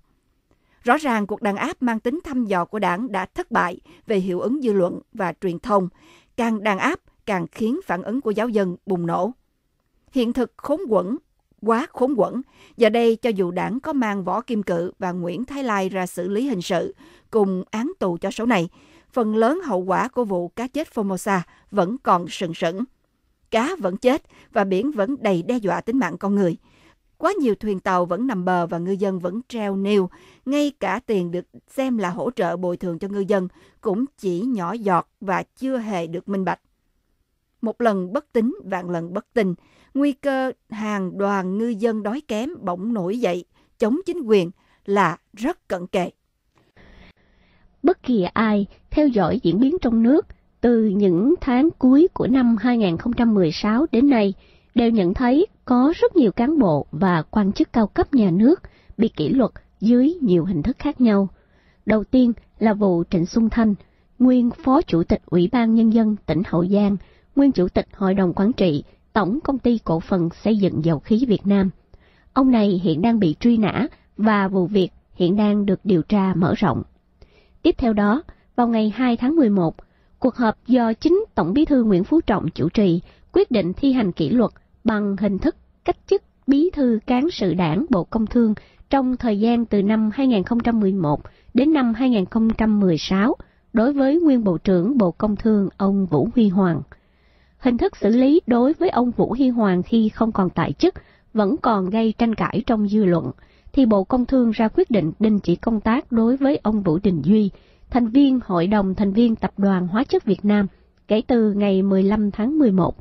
[SPEAKER 15] Rõ ràng cuộc đàn áp mang tính thăm dò của đảng đã thất bại về hiệu ứng dư luận và truyền thông. Càng đàn áp càng khiến phản ứng của giáo dân bùng nổ. Hiện thực khốn quẫn, quá khốn quẫn. Giờ đây cho dù đảng có mang Võ Kim Cự và Nguyễn Thái Lai ra xử lý hình sự cùng án tù cho số này, phần lớn hậu quả của vụ cá chết Formosa vẫn còn sừng sững. Cá vẫn chết và biển vẫn đầy đe dọa tính mạng con người. Quá nhiều thuyền tàu vẫn nằm bờ và ngư dân vẫn treo neo. Ngay cả tiền được xem là hỗ trợ bồi thường cho ngư dân cũng chỉ nhỏ giọt và chưa hề được minh bạch. Một lần bất tín, vạn lần bất tin, nguy cơ hàng đoàn ngư dân đói kém bỗng nổi dậy chống chính quyền là rất cận kề.
[SPEAKER 16] Bất kỳ ai theo dõi diễn biến trong nước từ những tháng cuối của năm 2016 đến nay đều nhận thấy có rất nhiều cán bộ và quan chức cao cấp nhà nước bị kỷ luật dưới nhiều hình thức khác nhau. Đầu tiên là vụ Trịnh Xuân Thanh, nguyên Phó Chủ tịch Ủy ban Nhân dân tỉnh Hậu Giang, nguyên Chủ tịch Hội đồng Quản trị Tổng Công ty Cổ phần Xây dựng Dầu khí Việt Nam. Ông này hiện đang bị truy nã và vụ việc hiện đang được điều tra mở rộng. Tiếp theo đó, vào ngày 2 tháng 11, cuộc họp do chính Tổng Bí thư Nguyễn Phú Trọng chủ trì quyết định thi hành kỷ luật bằng hình thức cách chức Bí thư Cán sự Đảng Bộ Công Thương trong thời gian từ năm 2011 đến năm 2016 đối với nguyên Bộ trưởng Bộ Công Thương ông Vũ Huy Hoàng. Hình thức xử lý đối với ông Vũ Huy Hoàng khi không còn tại chức vẫn còn gây tranh cãi trong dư luận, thì Bộ Công Thương ra quyết định đình chỉ công tác đối với ông Vũ Đình Duy, thành viên Hội đồng thành viên Tập đoàn Hóa chất Việt Nam, kể từ ngày 15 tháng 11.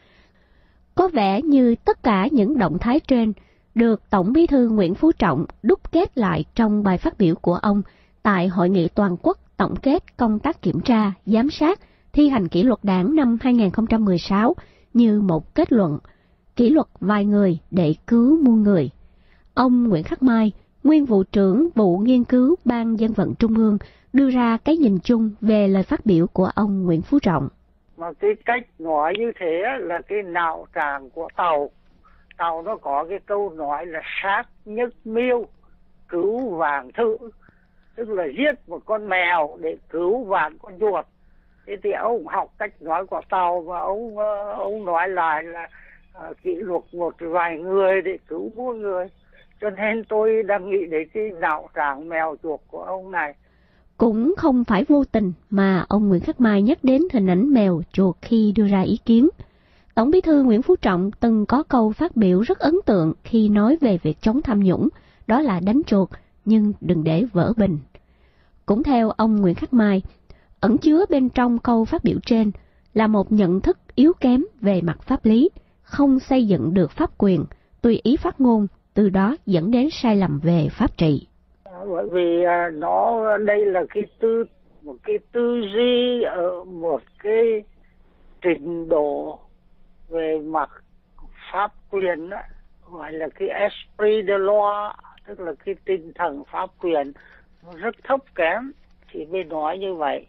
[SPEAKER 16] Có vẻ như tất cả những động thái trên được Tổng Bí thư Nguyễn Phú Trọng đúc kết lại trong bài phát biểu của ông tại Hội nghị toàn quốc tổng kết công tác kiểm tra, giám sát, thi hành kỷ luật đảng năm 2016 như một kết luận, kỷ luật vài người để cứu muôn người. Ông Nguyễn Khắc Mai, nguyên vụ trưởng vụ nghiên cứu Ban Dân vận Trung ương, đưa ra cái nhìn chung về lời phát biểu của ông Nguyễn Phú Trọng.
[SPEAKER 12] Mà cái cách nói như thế là cái não trạng của Tàu. Tàu nó có cái câu nói là sát nhất miêu, cứu vạn thự. Tức là giết một con mèo để cứu vạn con chuột. Thế thì ông học cách nói của Tàu và ông nói lại là kỷ luật một vài người để cứu muôn người. Cho nên tôi đang nghĩ đến cái não trạng mèo chuột của ông này.
[SPEAKER 16] Cũng không phải vô tình mà ông Nguyễn Khắc Mai nhắc đến hình ảnh mèo chuột khi đưa ra ý kiến. Tổng Bí thư Nguyễn Phú Trọng từng có câu phát biểu rất ấn tượng khi nói về việc chống tham nhũng, đó là đánh chuột nhưng đừng để vỡ bình. Cũng theo ông Nguyễn Khắc Mai, ẩn chứa bên trong câu phát biểu trên là một nhận thức yếu kém về mặt pháp lý, không xây dựng được pháp quyền, tùy ý phát ngôn, từ đó dẫn đến sai lầm về pháp trị.
[SPEAKER 12] Bởi vì đây là một cái tư duy ở một cái trình độ về mặt pháp quyền đó, gọi là cái esprit de loi, tức là cái tinh thần pháp quyền rất thấp kém, chỉ mới nói như vậy.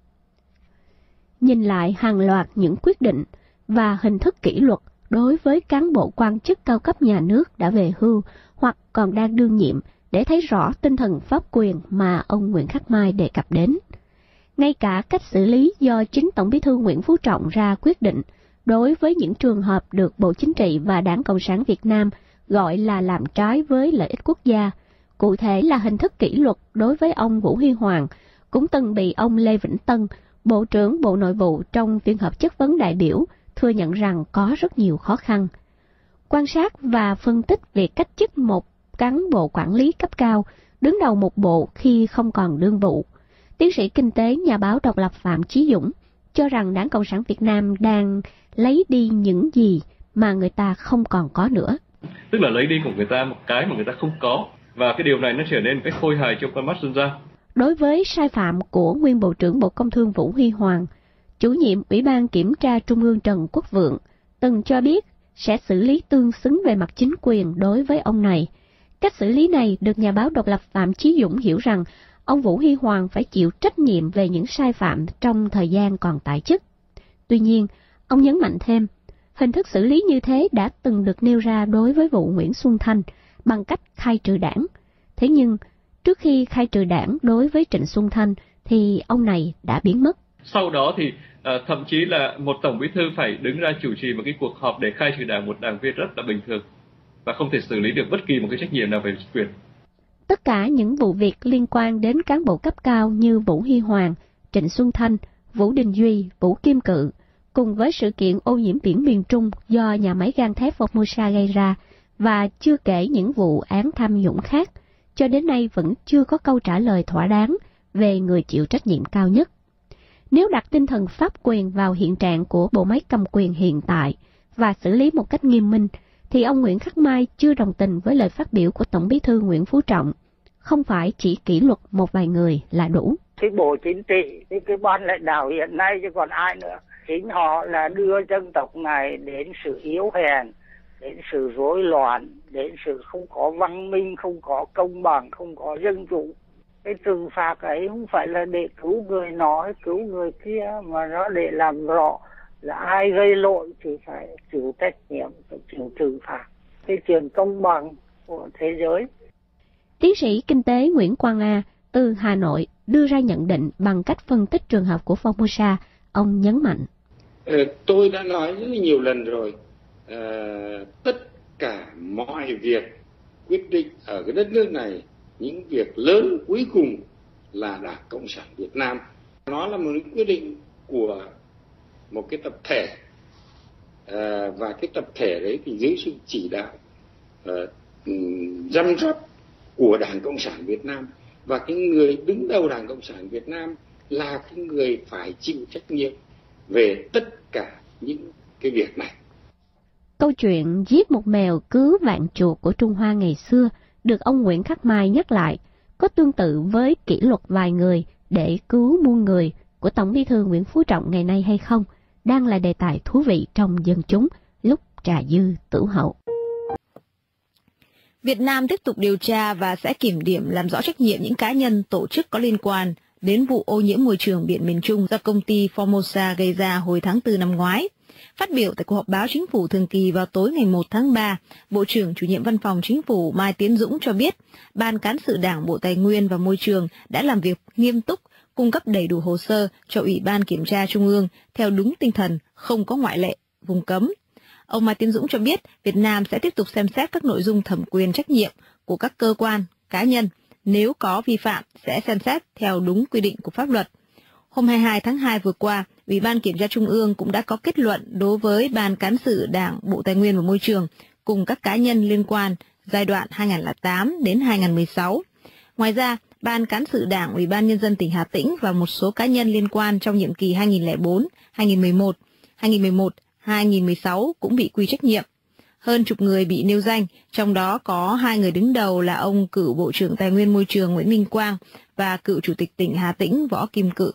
[SPEAKER 16] Nhìn lại hàng loạt những quyết định và hình thức kỷ luật đối với cán bộ quan chức cao cấp nhà nước đã về hưu hoặc còn đang đương nhiệm để thấy rõ tinh thần pháp quyền mà ông Nguyễn Khắc Mai đề cập đến. Ngay cả cách xử lý do chính Tổng Bí thư Nguyễn Phú Trọng ra quyết định đối với những trường hợp được Bộ Chính trị và Đảng Cộng sản Việt Nam gọi là làm trái với lợi ích quốc gia, cụ thể là hình thức kỷ luật đối với ông Vũ Huy Hoàng, cũng từng bị ông Lê Vĩnh Tân, Bộ trưởng Bộ Nội vụ trong phiên họp chất vấn đại biểu, thừa nhận rằng có rất nhiều khó khăn. Quan sát và phân tích việc cách chức một cán bộ quản lý cấp cao đứng đầu một bộ khi không còn đương vụ, tiến sĩ kinh tế nhà báo độc lập Phạm Chí Dũng cho rằng Đảng Cộng sản Việt Nam đang lấy đi những gì mà người ta không còn có nữa.
[SPEAKER 17] Tức là lấy đi của người ta một cái mà người ta không có, và cái điều này nó trở nên một cái khôi hài trong con mắt dân gian.
[SPEAKER 16] Đối với sai phạm của nguyên Bộ trưởng Bộ Công Thương Vũ Huy Hoàng, chủ nhiệm Ủy ban Kiểm tra Trung ương Trần Quốc Vượng từng cho biết sẽ xử lý tương xứng về mặt chính quyền đối với ông này. Cách xử lý này được nhà báo độc lập Phạm Chí Dũng hiểu rằng ông Vũ Huy Hoàng phải chịu trách nhiệm về những sai phạm trong thời gian còn tại chức. Tuy nhiên, ông nhấn mạnh thêm, hình thức xử lý như thế đã từng được nêu ra đối với vụ Nguyễn Xuân Thanh bằng cách khai trừ đảng. Thế nhưng, trước khi khai trừ đảng đối với Trịnh Xuân Thanh thì ông này đã biến mất.
[SPEAKER 17] Sau đó thì thậm chí là một tổng bí thư phải đứng ra chủ trì một cái cuộc họp để khai trừ đảng một đảng viên rất là bình thường và không thể xử lý được bất kỳ một cái trách nhiệm nào về quyền.
[SPEAKER 16] Tất cả những vụ việc liên quan đến cán bộ cấp cao như Vũ Huy Hoàng, Trịnh Xuân Thanh, Vũ Đình Duy, Vũ Kim Cự, cùng với sự kiện ô nhiễm biển miền Trung do nhà máy gang thép Formosa gây ra, và chưa kể những vụ án tham nhũng khác, cho đến nay vẫn chưa có câu trả lời thỏa đáng về người chịu trách nhiệm cao nhất. Nếu đặt tinh thần pháp quyền vào hiện trạng của bộ máy cầm quyền hiện tại và xử lý một cách nghiêm minh, thì ông Nguyễn Khắc Mai chưa đồng tình với lời phát biểu của Tổng Bí thư Nguyễn Phú Trọng. Không phải chỉ kỷ luật một vài người là đủ.
[SPEAKER 12] Cái Bộ Chính trị, cái ban lãnh đạo hiện nay chứ còn ai nữa. Chính họ là đưa dân tộc này đến sự yếu hèn, đến sự rối loạn, đến sự không có văn minh, không có công bằng, không có dân chủ. Cái trừng phạt ấy không phải là để cứu người nọ, cứu người kia, mà nó để làm rõ là ai gây lỗi thì phải chịu trách nhiệm, phải chịu trừng phạt. Cái chuyện công bằng của thế giới.
[SPEAKER 16] Tiến sĩ kinh tế Nguyễn Quang A từ Hà Nội đưa ra nhận định bằng cách phân tích trường hợp của Formosa. Ông nhấn mạnh.
[SPEAKER 18] Tôi đã nói rất nhiều lần rồi, tất cả mọi việc quyết định ở cái đất nước này, những việc lớn cuối cùng là Đảng Cộng sản Việt Nam. Nó là một quyết định của một cái tập thể, và cái tập thể đấy thì dưới sự chỉ đạo răm rắp của Đảng Cộng sản Việt Nam, và cái người đứng đầu Đảng Cộng sản Việt Nam là cái người phải chịu trách nhiệm về tất cả những cái việc này.
[SPEAKER 16] Câu chuyện giết một mèo cứu vạn chuột của Trung Hoa ngày xưa được ông Nguyễn Khắc Mai nhắc lại, có tương tự với kỷ luật vài người để cứu muôn người của Tổng Bí thư Nguyễn Phú Trọng ngày nay hay không đang là đề tài thú vị trong dân chúng lúc trà dư tử hậu.
[SPEAKER 19] Việt Nam tiếp tục điều tra và sẽ kiểm điểm làm rõ trách nhiệm những cá nhân, tổ chức có liên quan đến vụ ô nhiễm môi trường biển miền Trung do công ty Formosa gây ra hồi tháng 4 năm ngoái. Phát biểu tại cuộc họp báo chính phủ thường kỳ vào tối ngày 1 tháng 3, Bộ trưởng Chủ nhiệm Văn phòng Chính phủ Mai Tiến Dũng cho biết, Ban Cán sự Đảng Bộ Tài nguyên và Môi trường đã làm việc nghiêm túc, cung cấp đầy đủ hồ sơ cho Ủy ban Kiểm tra Trung ương theo đúng tinh thần, không có ngoại lệ, vùng cấm. Ông Mai Tiến Dũng cho biết Việt Nam sẽ tiếp tục xem xét các nội dung thẩm quyền trách nhiệm của các cơ quan, cá nhân. Nếu có vi phạm sẽ xem xét theo đúng quy định của pháp luật. Hôm 22 tháng 2 vừa qua, Ủy ban Kiểm tra Trung ương cũng đã có kết luận đối với Ban Cán sự Đảng Bộ Tài nguyên và Môi trường cùng các cá nhân liên quan giai đoạn 2008 đến 2016. Ngoài ra, Ban Cán sự Đảng Ủy ban Nhân dân tỉnh Hà Tĩnh và một số cá nhân liên quan trong nhiệm kỳ 2004, 2011, 2016 cũng bị quy trách nhiệm. Hơn chục người bị nêu danh, trong đó có 2 người đứng đầu là ông cựu Bộ trưởng Tài nguyên Môi trường Nguyễn Minh Quang và cựu Chủ tịch tỉnh Hà Tĩnh Võ Kim Cự.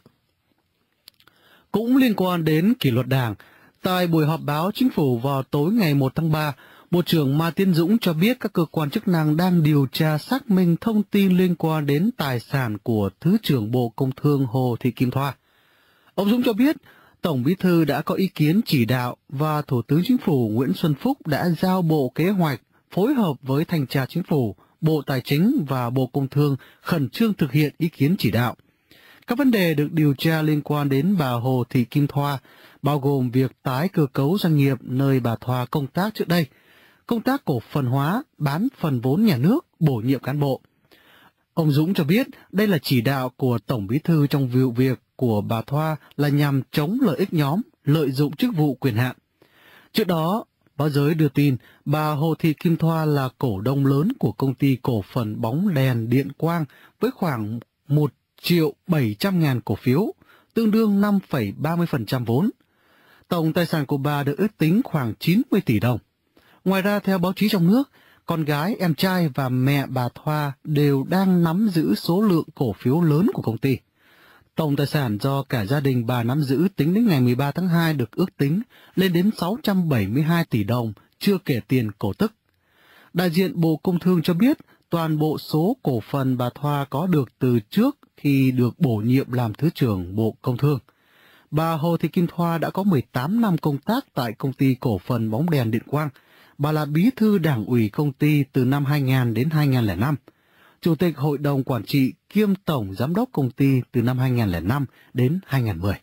[SPEAKER 20] Cũng liên quan đến kỷ luật đảng, tại buổi họp báo chính phủ vào tối ngày 1 tháng 3, Bộ trưởng Mai Tiến Dũng cho biết các cơ quan chức năng đang điều tra xác minh thông tin liên quan đến tài sản của Thứ trưởng Bộ Công Thương Hồ Thị Kim Thoa. Ông Dũng cho biết, Tổng Bí thư đã có ý kiến chỉ đạo và Thủ tướng Chính phủ Nguyễn Xuân Phúc đã giao Bộ Kế hoạch phối hợp với Thanh tra Chính phủ, Bộ Tài chính và Bộ Công Thương khẩn trương thực hiện ý kiến chỉ đạo. Các vấn đề được điều tra liên quan đến bà Hồ Thị Kim Thoa, bao gồm việc tái cơ cấu doanh nghiệp nơi bà Thoa công tác trước đây, công tác cổ phần hóa, bán phần vốn nhà nước, bổ nhiệm cán bộ. Ông Dũng cho biết đây là chỉ đạo của Tổng Bí thư trong vụ việc của bà Thoa là nhằm chống lợi ích nhóm, lợi dụng chức vụ quyền hạn. Trước đó, báo giới đưa tin bà Hồ Thị Kim Thoa là cổ đông lớn của công ty cổ phần bóng đèn Điện Quang với khoảng 1.700.000 cổ phiếu, tương đương 5,30% vốn. Tổng tài sản của bà được ước tính khoảng 90 tỷ đồng. Ngoài ra, theo báo chí trong nước, con gái, em trai và mẹ bà Thoa đều đang nắm giữ số lượng cổ phiếu lớn của công ty. Tổng tài sản do cả gia đình bà nắm giữ tính đến ngày 13 tháng 2 được ước tính lên đến 672 tỷ đồng, chưa kể tiền cổ tức. Đại diện Bộ Công Thương cho biết toàn bộ số cổ phần bà Thoa có được từ trước khi được bổ nhiệm làm Thứ trưởng Bộ Công Thương. Bà Hồ Thị Kim Thoa đã có 18 năm công tác tại công ty cổ phần bóng đèn Điện Quang. Bà là bí thư đảng ủy công ty từ năm 2000 đến 2005, chủ tịch hội đồng quản trị kiêm tổng giám đốc công ty từ năm 2005 đến 2010.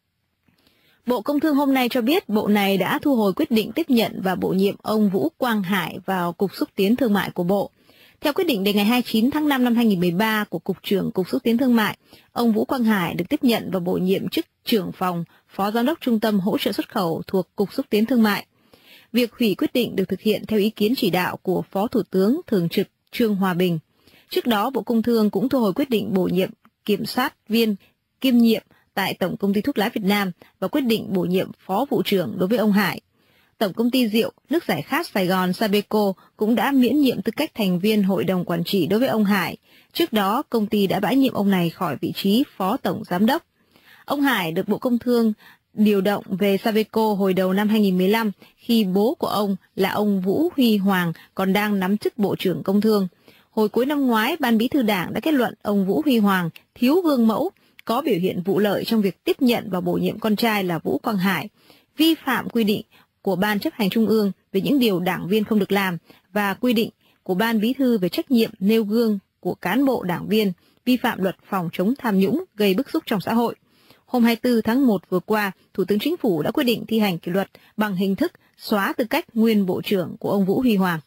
[SPEAKER 19] Bộ Công Thương hôm nay cho biết Bộ này đã thu hồi quyết định tiếp nhận và bổ nhiệm ông Vũ Quang Hải vào Cục Xúc tiến Thương mại của Bộ. Theo quyết định đề ngày 29 tháng 5 năm 2013 của Cục trưởng Cục Xúc tiến Thương mại, ông Vũ Quang Hải được tiếp nhận và bổ nhiệm chức trưởng phòng, phó giám đốc Trung tâm Hỗ trợ Xuất khẩu thuộc Cục Xúc tiến Thương mại. Việc hủy quyết định được thực hiện theo ý kiến chỉ đạo của Phó Thủ tướng Thường trực Trương Hòa Bình. Trước đó, Bộ Công Thương cũng thu hồi quyết định bổ nhiệm kiểm soát viên kiêm nhiệm tại Tổng Công ty Thuốc lá Việt Nam và quyết định bổ nhiệm Phó Vụ trưởng đối với ông Hải. Tổng Công ty Rượu, Nước giải khát Sài Gòn Sabeco cũng đã miễn nhiệm tư cách thành viên Hội đồng Quản trị đối với ông Hải. Trước đó, công ty đã bãi nhiệm ông này khỏi vị trí Phó Tổng Giám đốc. Ông Hải được Bộ Công Thương điều động về Sabeco hồi đầu năm 2015 khi bố của ông là ông Vũ Huy Hoàng còn đang nắm chức Bộ trưởng Công Thương. Hồi cuối năm ngoái, Ban Bí thư Đảng đã kết luận ông Vũ Huy Hoàng thiếu gương mẫu, có biểu hiện vụ lợi trong việc tiếp nhận và bổ nhiệm con trai là Vũ Quang Hải, vi phạm quy định của Ban Chấp hành Trung ương về những điều đảng viên không được làm và quy định của Ban Bí thư về trách nhiệm nêu gương của cán bộ đảng viên, vi phạm luật phòng chống tham nhũng gây bức xúc trong xã hội. Hôm 24 tháng 1 vừa qua, Thủ tướng Chính phủ đã quyết định thi hành kỷ luật bằng hình thức xóa tư cách nguyên Bộ trưởng của ông Vũ Huy Hoàng.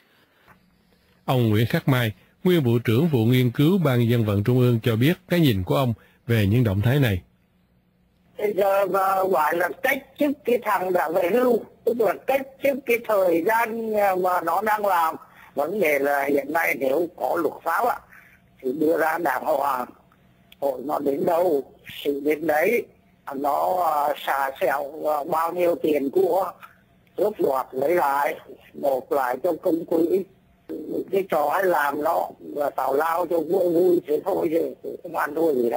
[SPEAKER 3] Ông Nguyễn Khắc Mai, nguyên Vụ trưởng Vụ Nghiên cứu Ban Dân vận Trung ương cho biết cái nhìn của ông về những động thái này.
[SPEAKER 21] Bây giờ gọi là cách chức cái thằng đã về hưu, tức là cách chức cái thời gian mà nó đang làm. Vấn đề là hiện nay nếu có luật pháp thì đưa ra đảng Hòa, hội nó đến đâu sự đến đấy, nó xả xẻo bao nhiêu tiền của cướp đoạt lấy lại, nộp lại cho công quỹ. Cái trò hay làm nó và tào lao cho vui vui thế thôi chứ không ăn thua gì đâu.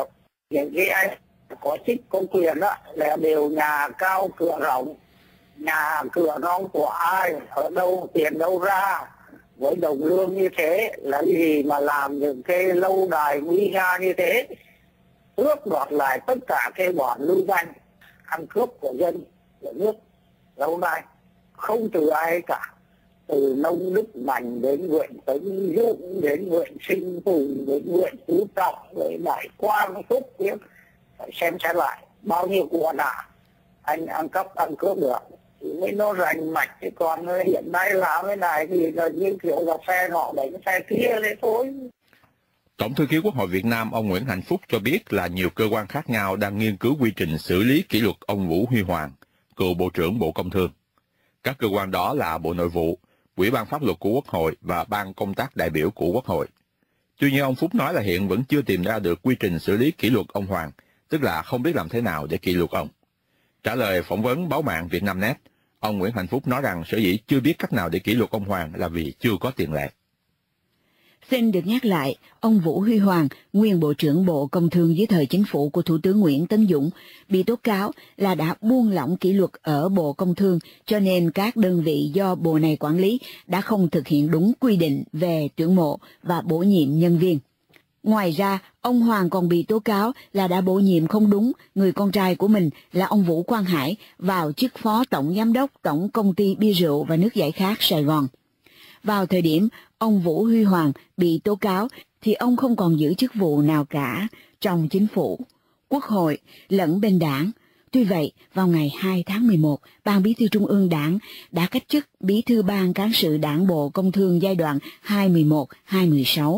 [SPEAKER 21] Những cái anh có chức có quyền đó là đều nhà cao cửa rộng, nhà cửa nó của ai, ở đâu, tiền đâu ra, với đồng lương như thế là gì mà làm những cái lâu đài nguy nga như thế, tước đoạt lại tất cả cái bọn lưu danh, ăn cướp của dân của nước lâu nay, không từ ai cả, từ Nông Đức Mạnh đến Nguyễn Tấn Dũng đến Nguyễn Sinh Hùng đến Nguyễn Phú Trọng với Đại Quang Phúc Tiến, phải xem xét lại bao nhiêu của đã anh ăn cắp ăn cướp được mới nó rành mạch, chứ còn hiện nay làm cái này thì là như kiểu là xe nọ đánh xe kia đấy thôi.
[SPEAKER 2] Tổng thư ký Quốc hội Việt Nam ông Nguyễn Hạnh Phúc cho biết là nhiều cơ quan khác nhau đang nghiên cứu quy trình xử lý kỷ luật ông Vũ Huy Hoàng, cựu Bộ trưởng Bộ Công Thương. Các cơ quan đó là Bộ Nội vụ, Ủy ban Pháp luật của Quốc hội và Ban Công tác đại biểu của Quốc hội. Tuy nhiên ông Phúc nói là hiện vẫn chưa tìm ra được quy trình xử lý kỷ luật ông Hoàng, tức là không biết làm thế nào để kỷ luật ông. Trả lời phỏng vấn báo mạng Vietnamnet, ông Nguyễn Hạnh Phúc nói rằng sở dĩ chưa biết cách nào để kỷ luật ông Hoàng là vì chưa có tiền lệ.
[SPEAKER 22] Xin được nhắc lại, ông Vũ Huy Hoàng, nguyên Bộ trưởng Bộ Công Thương dưới thời chính phủ của Thủ tướng Nguyễn Tấn Dũng, bị tố cáo là đã buông lỏng kỷ luật ở Bộ Công Thương, cho nên các đơn vị do Bộ này quản lý đã không thực hiện đúng quy định về tuyển mộ và bổ nhiệm nhân viên. Ngoài ra, ông Hoàng còn bị tố cáo là đã bổ nhiệm không đúng người con trai của mình là ông Vũ Quang Hải vào chức Phó Tổng Giám đốc Tổng Công ty Bia Rượu và Nước Giải Khát Sài Gòn. Vào thời điểm ông Vũ Huy Hoàng bị tố cáo thì ông không còn giữ chức vụ nào cả trong chính phủ, Quốc hội lẫn bên đảng. Tuy vậy, vào ngày 2 tháng 11, Ban Bí thư Trung ương Đảng đã cách chức Bí thư Ban Cán sự Đảng Bộ Công Thương giai đoạn 2011-2016.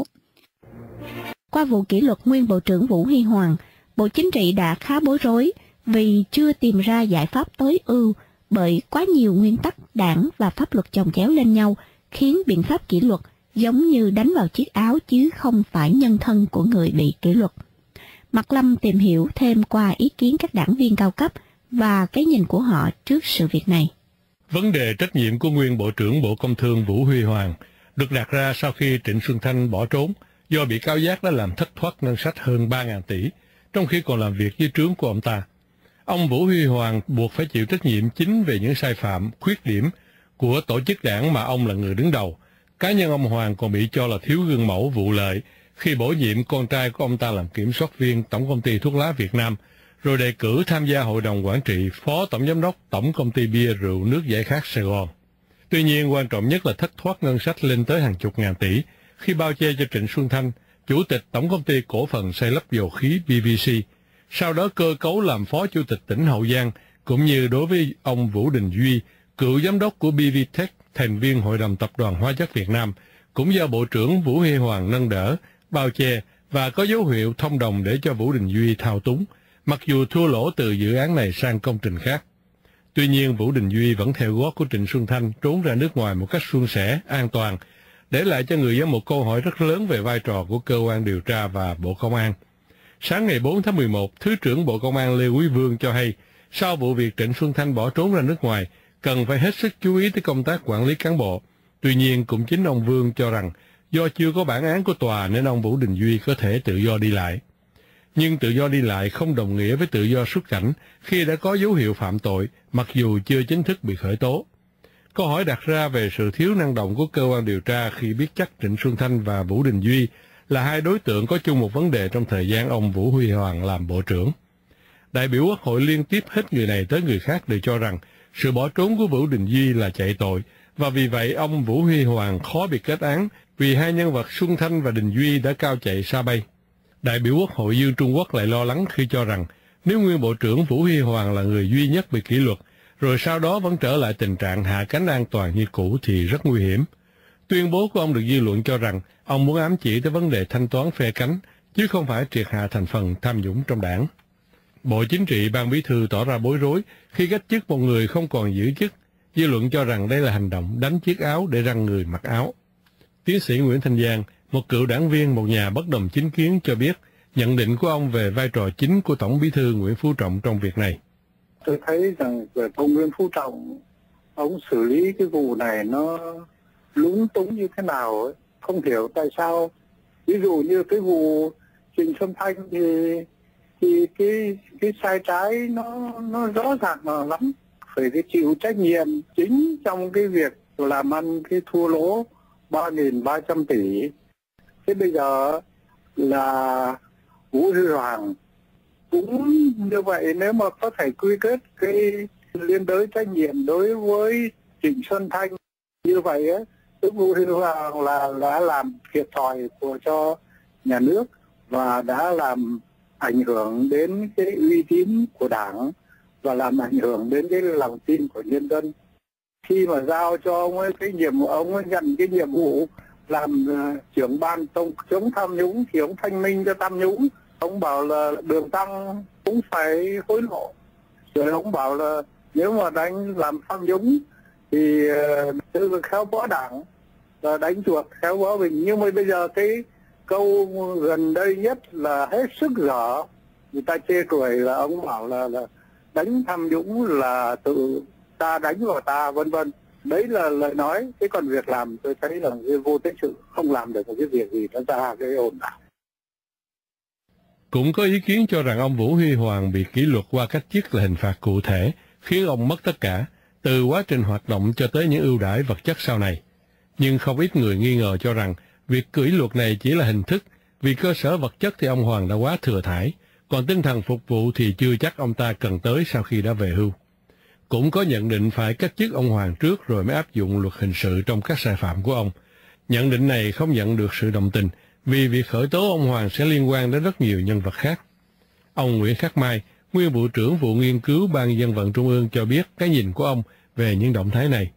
[SPEAKER 1] Qua vụ kỷ luật nguyên Bộ trưởng Vũ Huy Hoàng, Bộ Chính trị đã khá bối rối vì chưa tìm ra giải pháp tối ưu, bởi quá nhiều nguyên tắc đảng và pháp luật chồng chéo lên nhau, khiến biện pháp kỷ luật giống như đánh vào chiếc áo chứ không phải nhân thân của người bị kỷ luật. Mạc Lâm tìm hiểu thêm qua ý kiến các đảng viên cao cấp và cái nhìn của họ trước sự việc này.
[SPEAKER 3] Vấn đề trách nhiệm của nguyên Bộ trưởng Bộ Công Thương Vũ Huy Hoàng được đặt ra sau khi Trịnh Xuân Thanh bỏ trốn do bị cáo giác đã làm thất thoát ngân sách hơn 3.000 tỷ, trong khi còn làm việc dưới trướng của ông ta. Ông Vũ Huy Hoàng buộc phải chịu trách nhiệm chính về những sai phạm, khuyết điểm của tổ chức đảng mà ông là người đứng đầu. Cá nhân ông Hoàng còn bị cho là thiếu gương mẫu vụ lợi khi bổ nhiệm con trai của ông ta làm kiểm soát viên Tổng Công ty Thuốc lá Việt Nam, rồi đề cử tham gia Hội đồng Quản trị Phó Tổng Giám đốc Tổng Công ty Bia Rượu Nước Giải Khát Sài Gòn. Tuy nhiên, quan trọng nhất là thất thoát ngân sách lên tới hàng chục ngàn tỷ khi bao che cho Trịnh Xuân Thanh, Chủ tịch Tổng Công ty Cổ phần Xây lắp Dầu khí PVC, sau đó cơ cấu làm Phó Chủ tịch tỉnh Hậu Giang, cũng như đối với ông Vũ Đình Duy, cựu giám đốc của BVTech, thành viên Hội đồng Tập đoàn Hóa chất Việt Nam, cũng do Bộ trưởng Vũ Huy Hoàng nâng đỡ, bao che và có dấu hiệu thông đồng để cho Vũ Đình Duy thao túng, mặc dù thua lỗ từ dự án này sang công trình khác. Tuy nhiên, Vũ Đình Duy vẫn theo gót của Trịnh Xuân Thanh trốn ra nước ngoài một cách suôn sẻ, an toàn, để lại cho người dân một câu hỏi rất lớn về vai trò của cơ quan điều tra và Bộ Công an. Sáng ngày 4 tháng 11, Thứ trưởng Bộ Công an Lê Quý Vương cho hay, sau vụ việc Trịnh Xuân Thanh bỏ trốn ra nước ngoài, cần phải hết sức chú ý tới công tác quản lý cán bộ. Tuy nhiên, cũng chính ông Vương cho rằng, do chưa có bản án của tòa nên ông Vũ Đình Duy có thể tự do đi lại. Nhưng tự do đi lại không đồng nghĩa với tự do xuất cảnh khi đã có dấu hiệu phạm tội, mặc dù chưa chính thức bị khởi tố. Câu hỏi đặt ra về sự thiếu năng động của cơ quan điều tra khi biết chắc Trịnh Xuân Thanh và Vũ Đình Duy là hai đối tượng có chung một vấn đề trong thời gian ông Vũ Huy Hoàng làm Bộ trưởng. Đại biểu Quốc hội liên tiếp hết người này tới người khác đều cho rằng sự bỏ trốn của Vũ Đình Duy là chạy tội, và vì vậy ông Vũ Huy Hoàng khó bị kết án vì hai nhân vật Xuân Thanh và Đình Duy đã cao chạy xa bay. Đại biểu Quốc hội Dương Trung Quốc lại lo lắng khi cho rằng nếu nguyên Bộ trưởng Vũ Huy Hoàng là người duy nhất bị kỷ luật, rồi sau đó vẫn trở lại tình trạng hạ cánh an toàn như cũ thì rất nguy hiểm. Tuyên bố của ông được dư luận cho rằng ông muốn ám chỉ tới vấn đề thanh toán phe cánh, chứ không phải triệt hạ thành phần tham nhũng trong đảng. Bộ Chính trị Ban Bí thư tỏ ra bối rối khi cách chức một người không còn giữ chức. Dư luận cho rằng đây là hành động đánh chiếc áo để răng người mặc áo. Tiến sĩ Nguyễn Thanh Giang, một cựu đảng viên, một nhà bất đồng chính kiến cho biết nhận định của ông về vai trò chính của Tổng Bí thư Nguyễn Phú Trọng trong việc này.
[SPEAKER 21] Tôi thấy rằng về ông Nguyễn Phú Trọng, ông xử lý cái vụ này nó lúng túng như thế nào ấy. Không hiểu tại sao. Ví dụ như cái vụ Trịnh Xuân Thanh thì thì cái sai trái nó rõ ràng lắm, phải chịu trách nhiệm chính trong cái việc làm ăn cái thua lỗ 3.300 tỷ. Thế bây giờ là Vũ Huy Hoàng cũng như vậy, nếu mà có thể quy kết cái liên đới trách nhiệm đối với Trịnh Xuân Thanh như vậy á, tức Vũ Huy Hoàng là đã làm thiệt thòi cho nhà nước và đã làm ảnh hưởng đến cái uy tín của Đảng và làm ảnh hưởng đến cái lòng tin của nhân dân. Khi mà giao cho ông ấy cái nhiệm vụ, ông ấy nhận cái nhiệm vụ làm trưởng ban chống tham nhũng thì ông thanh minh cho tham nhũng. Ông bảo là Đường Tăng cũng phải hối lộ. Rồi ông bảo là nếu mà đánh làm tham nhũng thì khéo võ Đảng, và đánh chuột khéo võ mình. Nhưng mà bây giờ cái câu gần đây nhất là hết sức dở, người ta chê cười là ông bảo là đánh tham nhũng là tự ta đánh vào ta, vân vân. Đấy là lời nói, cái còn việc làm tôi thấy là vô tích sự, không làm được một cái việc gì nó ra cái ồn ào.
[SPEAKER 3] Cũng có ý kiến cho rằng ông Vũ Huy Hoàng bị kỷ luật qua cách chức là hình phạt cụ thể, khiến ông mất tất cả, từ quá trình hoạt động cho tới những ưu đãi vật chất sau này. Nhưng không ít người nghi ngờ cho rằng việc kỷ luật này chỉ là hình thức, vì cơ sở vật chất thì ông Hoàng đã quá thừa thãi, còn tinh thần phục vụ thì chưa chắc ông ta cần tới sau khi đã về hưu. Cũng có nhận định phải cách chức ông Hoàng trước rồi mới áp dụng luật hình sự trong các sai phạm của ông. Nhận định này không nhận được sự đồng tình, vì việc khởi tố ông Hoàng sẽ liên quan đến rất nhiều nhân vật khác. Ông Nguyễn Khắc Mai, nguyên vụ trưởng vụ nghiên cứu Ban Dân vận Trung ương cho biết cái nhìn của ông về những động thái này.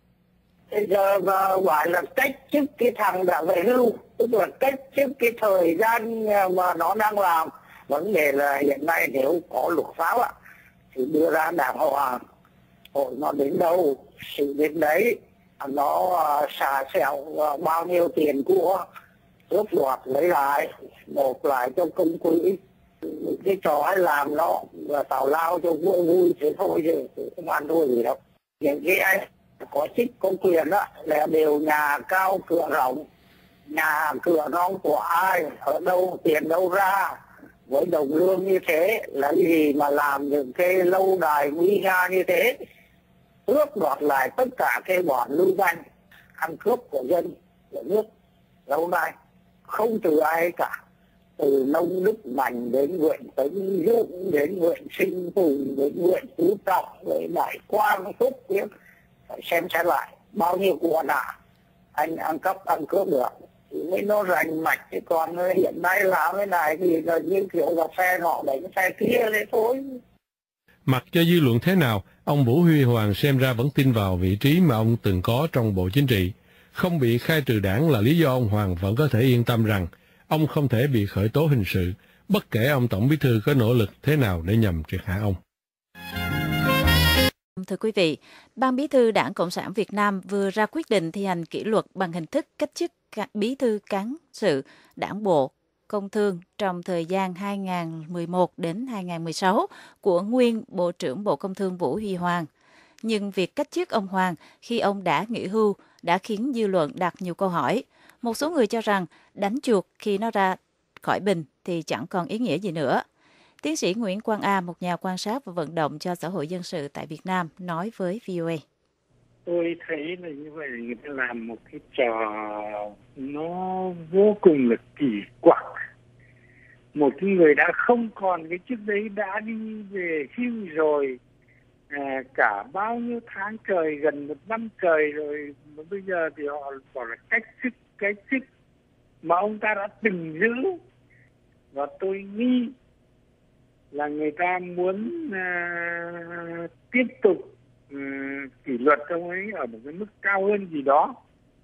[SPEAKER 21] Bây giờ gọi là cách chức cái thằng đã về hưu, tức là cách chức cái thời gian mà nó đang làm. Vấn đề là hiện nay nếu có luật pháp thì đưa ra đàng hoàng, hội nó đến đâu sự đến đấy, nó xả xẻo bao nhiêu tiền của cướp đoạt lấy lại, nộp lại cho công quỹ. Cái trò hay làm nó và tào lao cho vui vui thế thôi, chứ không ăn thua gì đâu. Những cái anh có chức có quyền đó là đều nhà cao cửa rộng, nhà cửa non của ai, ở đâu tiền đâu ra, với đồng lương như thế là gì mà làm những cái lâu đài nguy nga như thế, cướp đoạt lại tất cả cái bọn lưu manh, ăn cướp của dân của nước lâu nay, không từ ai cả, từ Nông Đức Mạnh đến huyện Tấn Dũng, đến huyện Sinh Hùng, đến huyện Phú Trọng, với Đại Quang, Phúc Kiến, phải xem xét lại bao nhiêu của anh ăn cắp ăn cướp được mới nó rành mạch, chứ còn hiện nay làm cái này thì là như kiểu là xe nọ đánh xe kia đấy thôi.
[SPEAKER 3] Mặc cho dư luận thế nào, ông Vũ Huy Hoàng xem ra vẫn tin vào vị trí mà ông từng có trong Bộ Chính trị. Không bị khai trừ đảng là lý do ông Hoàng vẫn có thể yên tâm rằng ông không thể bị khởi tố hình sự, bất kể ông Tổng Bí thư có nỗ lực thế nào để nhằm triệt hạ ông.
[SPEAKER 4] Thưa quý vị, Ban Bí thư Đảng Cộng sản Việt Nam vừa ra quyết định thi hành kỷ luật bằng hình thức cách chức Bí thư Cán sự Đảng bộ Công Thương trong thời gian 2011 đến 2016 của nguyên Bộ trưởng Bộ Công Thương Vũ Huy Hoàng. Nhưng việc cách chức ông Hoàng khi ông đã nghỉ hưu đã khiến dư luận đặt nhiều câu hỏi. Một số người cho rằng đánh chuột khi nó ra khỏi bình thì chẳng còn ý nghĩa gì nữa. Tiến sĩ Nguyễn Quang A, một nhà quan sát và vận động cho xã hội dân sự tại Việt Nam, nói với VOA.
[SPEAKER 21] Tôi thấy là như vậy, người ta làm một cái trò nó vô cùng là kỳ quặc. Một cái người đã không còn cái chức đấy, đã đi về hưu rồi, cả bao nhiêu tháng trời, gần 1 năm trời rồi, mà bây giờ thì họ bảo là cách chức mà ông ta đã từng giữ. Và tôi nghĩ là người ta muốn tiếp tục kỷ luật ông ấy ở một cái mức cao hơn gì đó,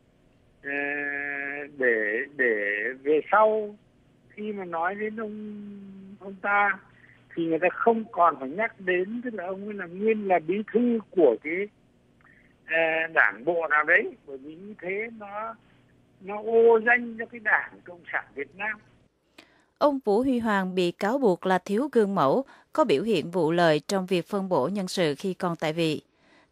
[SPEAKER 21] để về sau khi mà nói đến ông ta thì người ta không còn phải nhắc đến, tức là ông ấy là nguyên là bí thư của cái đảng bộ nào đấy, bởi vì như thế nó ô danh cho cái Đảng Cộng sản Việt Nam.
[SPEAKER 4] Ông Vũ Huy Hoàng bị cáo buộc là thiếu gương mẫu, có biểu hiện vụ lợi trong việc phân bổ nhân sự khi còn tại vị.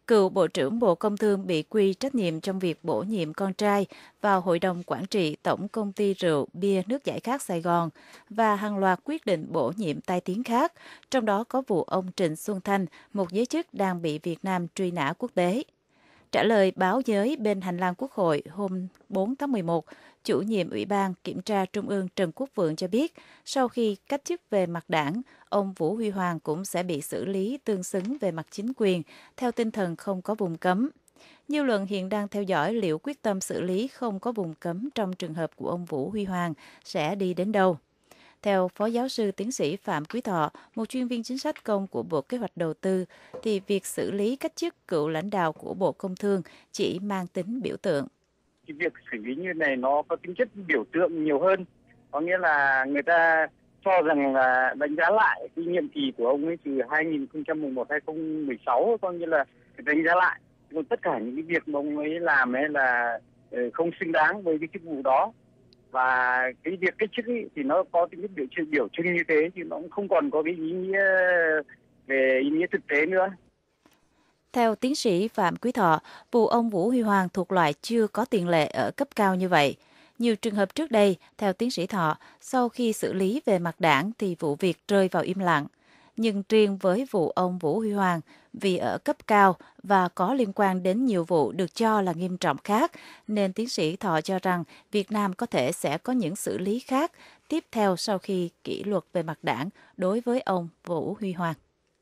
[SPEAKER 4] Cựu Bộ trưởng Bộ Công Thương bị quy trách nhiệm trong việc bổ nhiệm con trai vào Hội đồng Quản trị Tổng Công ty Rượu, Bia, Nước giải khát Sài Gòn và hàng loạt quyết định bổ nhiệm tai tiếng khác, trong đó có vụ ông Trịnh Xuân Thanh, một giới chức đang bị Việt Nam truy nã quốc tế. Trả lời báo giới bên hành lang Quốc hội hôm 4 tháng 11, chủ nhiệm Ủy ban Kiểm tra Trung ương Trần Quốc Vượng cho biết, sau khi cách chức về mặt đảng, ông Vũ Huy Hoàng cũng sẽ bị xử lý tương xứng về mặt chính quyền, theo tinh thần không có vùng cấm. Dư luận hiện đang theo dõi liệu quyết tâm xử lý không có vùng cấm trong trường hợp của ông Vũ Huy Hoàng sẽ đi đến đâu. Theo Phó Giáo sư Tiến sĩ Phạm Quý Thọ, một chuyên viên chính sách công của Bộ Kế hoạch Đầu tư, thì việc xử lý cách chức cựu lãnh đạo của Bộ Công Thương chỉ mang tính biểu tượng.
[SPEAKER 6] Cái việc xử lý như này nó có tính chất biểu tượng nhiều hơn, có nghĩa là người ta cho rằng là đánh giá lại cái nhiệm kỳ của ông ấy từ 2011-2016, có nghĩa là đánh giá lại. Còn tất cả những cái việc mà ông ấy làm ấy là không xứng đáng với cái chức vụ đó. Và cái việc cách chức ấy thì nó có tính biểu trưng như thế thì nó cũng không còn có cái ý nghĩa về ý nghĩa thực tế nữa.
[SPEAKER 4] Theo tiến sĩ Phạm Quý Thọ, vụ ông Vũ Huy Hoàng thuộc loại chưa có tiền lệ ở cấp cao như vậy. Nhiều trường hợp trước đây, theo tiến sĩ Thọ, sau khi xử lý về mặt đảng thì vụ việc rơi vào im lặng. Nhưng riêng với vụ ông Vũ Huy Hoàng, vì ở cấp cao và có liên quan đến nhiều vụ được cho là nghiêm trọng khác, nên tiến sĩ Thọ cho rằng Việt Nam có thể sẽ có những xử lý khác tiếp theo sau khi kỷ luật về mặt đảng đối với ông Vũ Huy Hoàng.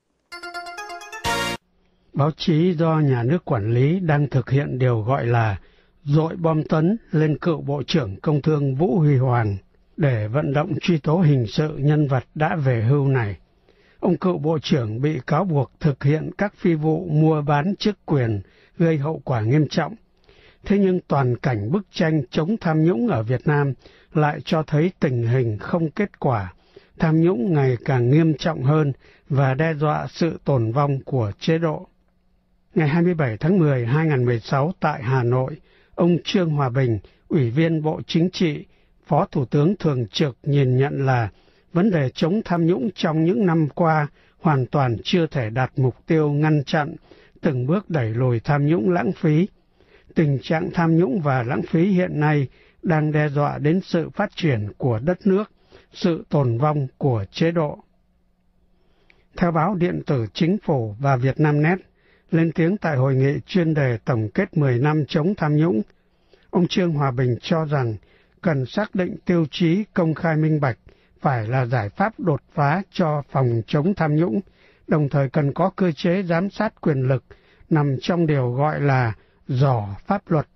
[SPEAKER 7] Báo chí do nhà nước quản lý đang thực hiện điều gọi là dội bom tấn lên cựu Bộ trưởng Công Thương Vũ Huy Hoàng để vận động truy tố hình sự nhân vật đã về hưu này. Ông cựu Bộ trưởng bị cáo buộc thực hiện các phi vụ mua bán chức quyền gây hậu quả nghiêm trọng. Thế nhưng toàn cảnh bức tranh chống tham nhũng ở Việt Nam lại cho thấy tình hình không kết quả, tham nhũng ngày càng nghiêm trọng hơn và đe dọa sự tồn vong của chế độ. Ngày 27 tháng 10, 2016 tại Hà Nội, ông Trương Hòa Bình, Ủy viên Bộ Chính trị, Phó Thủ tướng Thường trực nhìn nhận là vấn đề chống tham nhũng trong những năm qua hoàn toàn chưa thể đạt mục tiêu ngăn chặn, từng bước đẩy lùi tham nhũng lãng phí. Tình trạng tham nhũng và lãng phí hiện nay đang đe dọa đến sự phát triển của đất nước, sự tồn vong của chế độ. Theo báo điện tử Chính phủ và Vietnamnet, lên tiếng tại hội nghị chuyên đề tổng kết 10 năm chống tham nhũng, ông Trương Hòa Bình cho rằng cần xác định tiêu chí công khai minh bạch phải là giải pháp đột phá cho phòng chống tham nhũng, đồng thời cần có cơ chế giám sát quyền lực nằm trong điều gọi là giỏ pháp luật.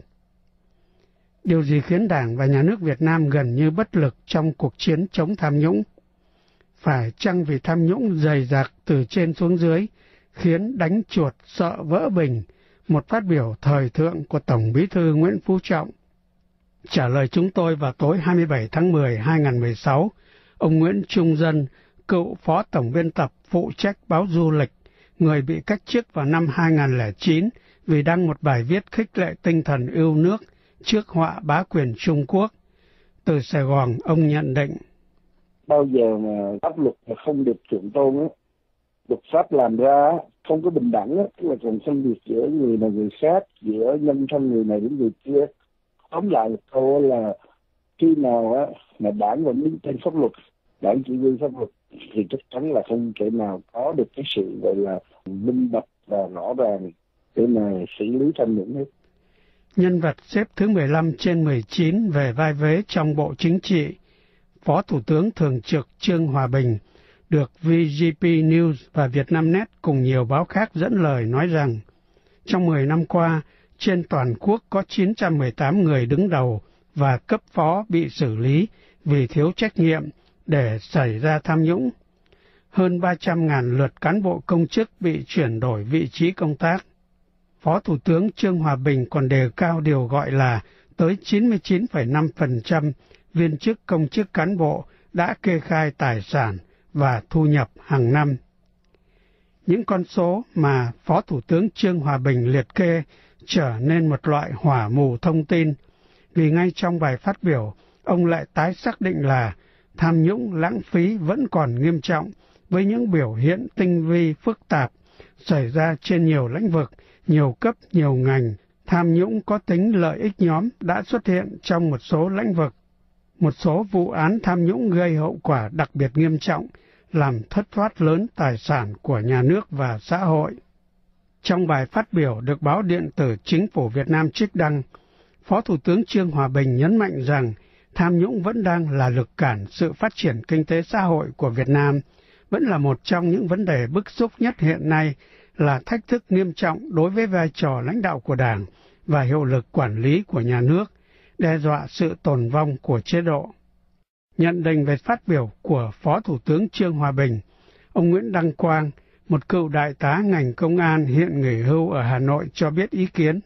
[SPEAKER 7] Điều gì khiến Đảng và Nhà nước Việt Nam gần như bất lực trong cuộc chiến chống tham nhũng? Phải chăng vì tham nhũng dày dặc từ trên xuống dưới, khiến đánh chuột sợ vỡ bình, một phát biểu thời thượng của Tổng Bí thư Nguyễn Phú Trọng? Trả lời chúng tôi vào tối 27 tháng 10, 2016, ông Nguyễn Trung Dân, cựu Phó Tổng biên tập phụ trách báo Du lịch, người bị cách chức vào năm 2009 vì đăng một bài viết khích lệ tinh thần yêu nước trước họa bá quyền Trung Quốc. Từ Sài Gòn, ông nhận định:
[SPEAKER 13] bao giờ mà pháp luật không được thượng tôn á, luật pháp làm ra không có bình đẳng á, tức là còn phân biệt giữa người này người khác, giữa nhân thân người này đến người kia. Tóm lại một câu là khi nào á mà đảng vẫn đứng trên pháp luật, đảng chỉ huy pháp luật thì chắc chắn là không thể nào có được cái sự gọi là minh bạch và rõ ràng để mà xử lý tham nhũng hết.
[SPEAKER 7] Nhân vật xếp thứ 15 trên 19 về vai vế trong Bộ Chính trị, Phó Thủ tướng Thường trực Trương Hòa Bình, được VGP News và Vietnamnet cùng nhiều báo khác dẫn lời nói rằng, trong 10 năm qua, trên toàn quốc có 918 người đứng đầu và cấp phó bị xử lý vì thiếu trách nhiệm để xảy ra tham nhũng. Hơn 300.000 lượt cán bộ công chức bị chuyển đổi vị trí công tác. Phó Thủ tướng Trương Hòa Bình còn đề cao điều gọi là tới 99,5% viên chức công chức cán bộ đã kê khai tài sản và thu nhập hàng năm. Những con số mà Phó Thủ tướng Trương Hòa Bình liệt kê trở nên một loại hỏa mù thông tin, vì ngay trong bài phát biểu, ông lại tái xác định là tham nhũng lãng phí vẫn còn nghiêm trọng với những biểu hiện tinh vi phức tạp xảy ra trên nhiều lĩnh vực nhiều cấp, nhiều ngành, tham nhũng có tính lợi ích nhóm đã xuất hiện trong một số lĩnh vực. Một số vụ án tham nhũng gây hậu quả đặc biệt nghiêm trọng, làm thất thoát lớn tài sản của nhà nước và xã hội. Trong bài phát biểu được báo điện tử Chính phủ Việt Nam trích đăng, Phó Thủ tướng Trương Hòa Bình nhấn mạnh rằng tham nhũng vẫn đang là lực cản sự phát triển kinh tế xã hội của Việt Nam, vẫn là một trong những vấn đề bức xúc nhất hiện nay, là thách thức nghiêm trọng đối với vai trò lãnh đạo của Đảng và hiệu lực quản lý của nhà nước, đe dọa sự tồn vong của chế độ. Nhận định về phát biểu của Phó Thủ tướng Trương Hòa Bình, ông Nguyễn Đăng Quang, một cựu đại tá ngành công an hiện nghỉ hưu ở Hà Nội cho biết ý kiến.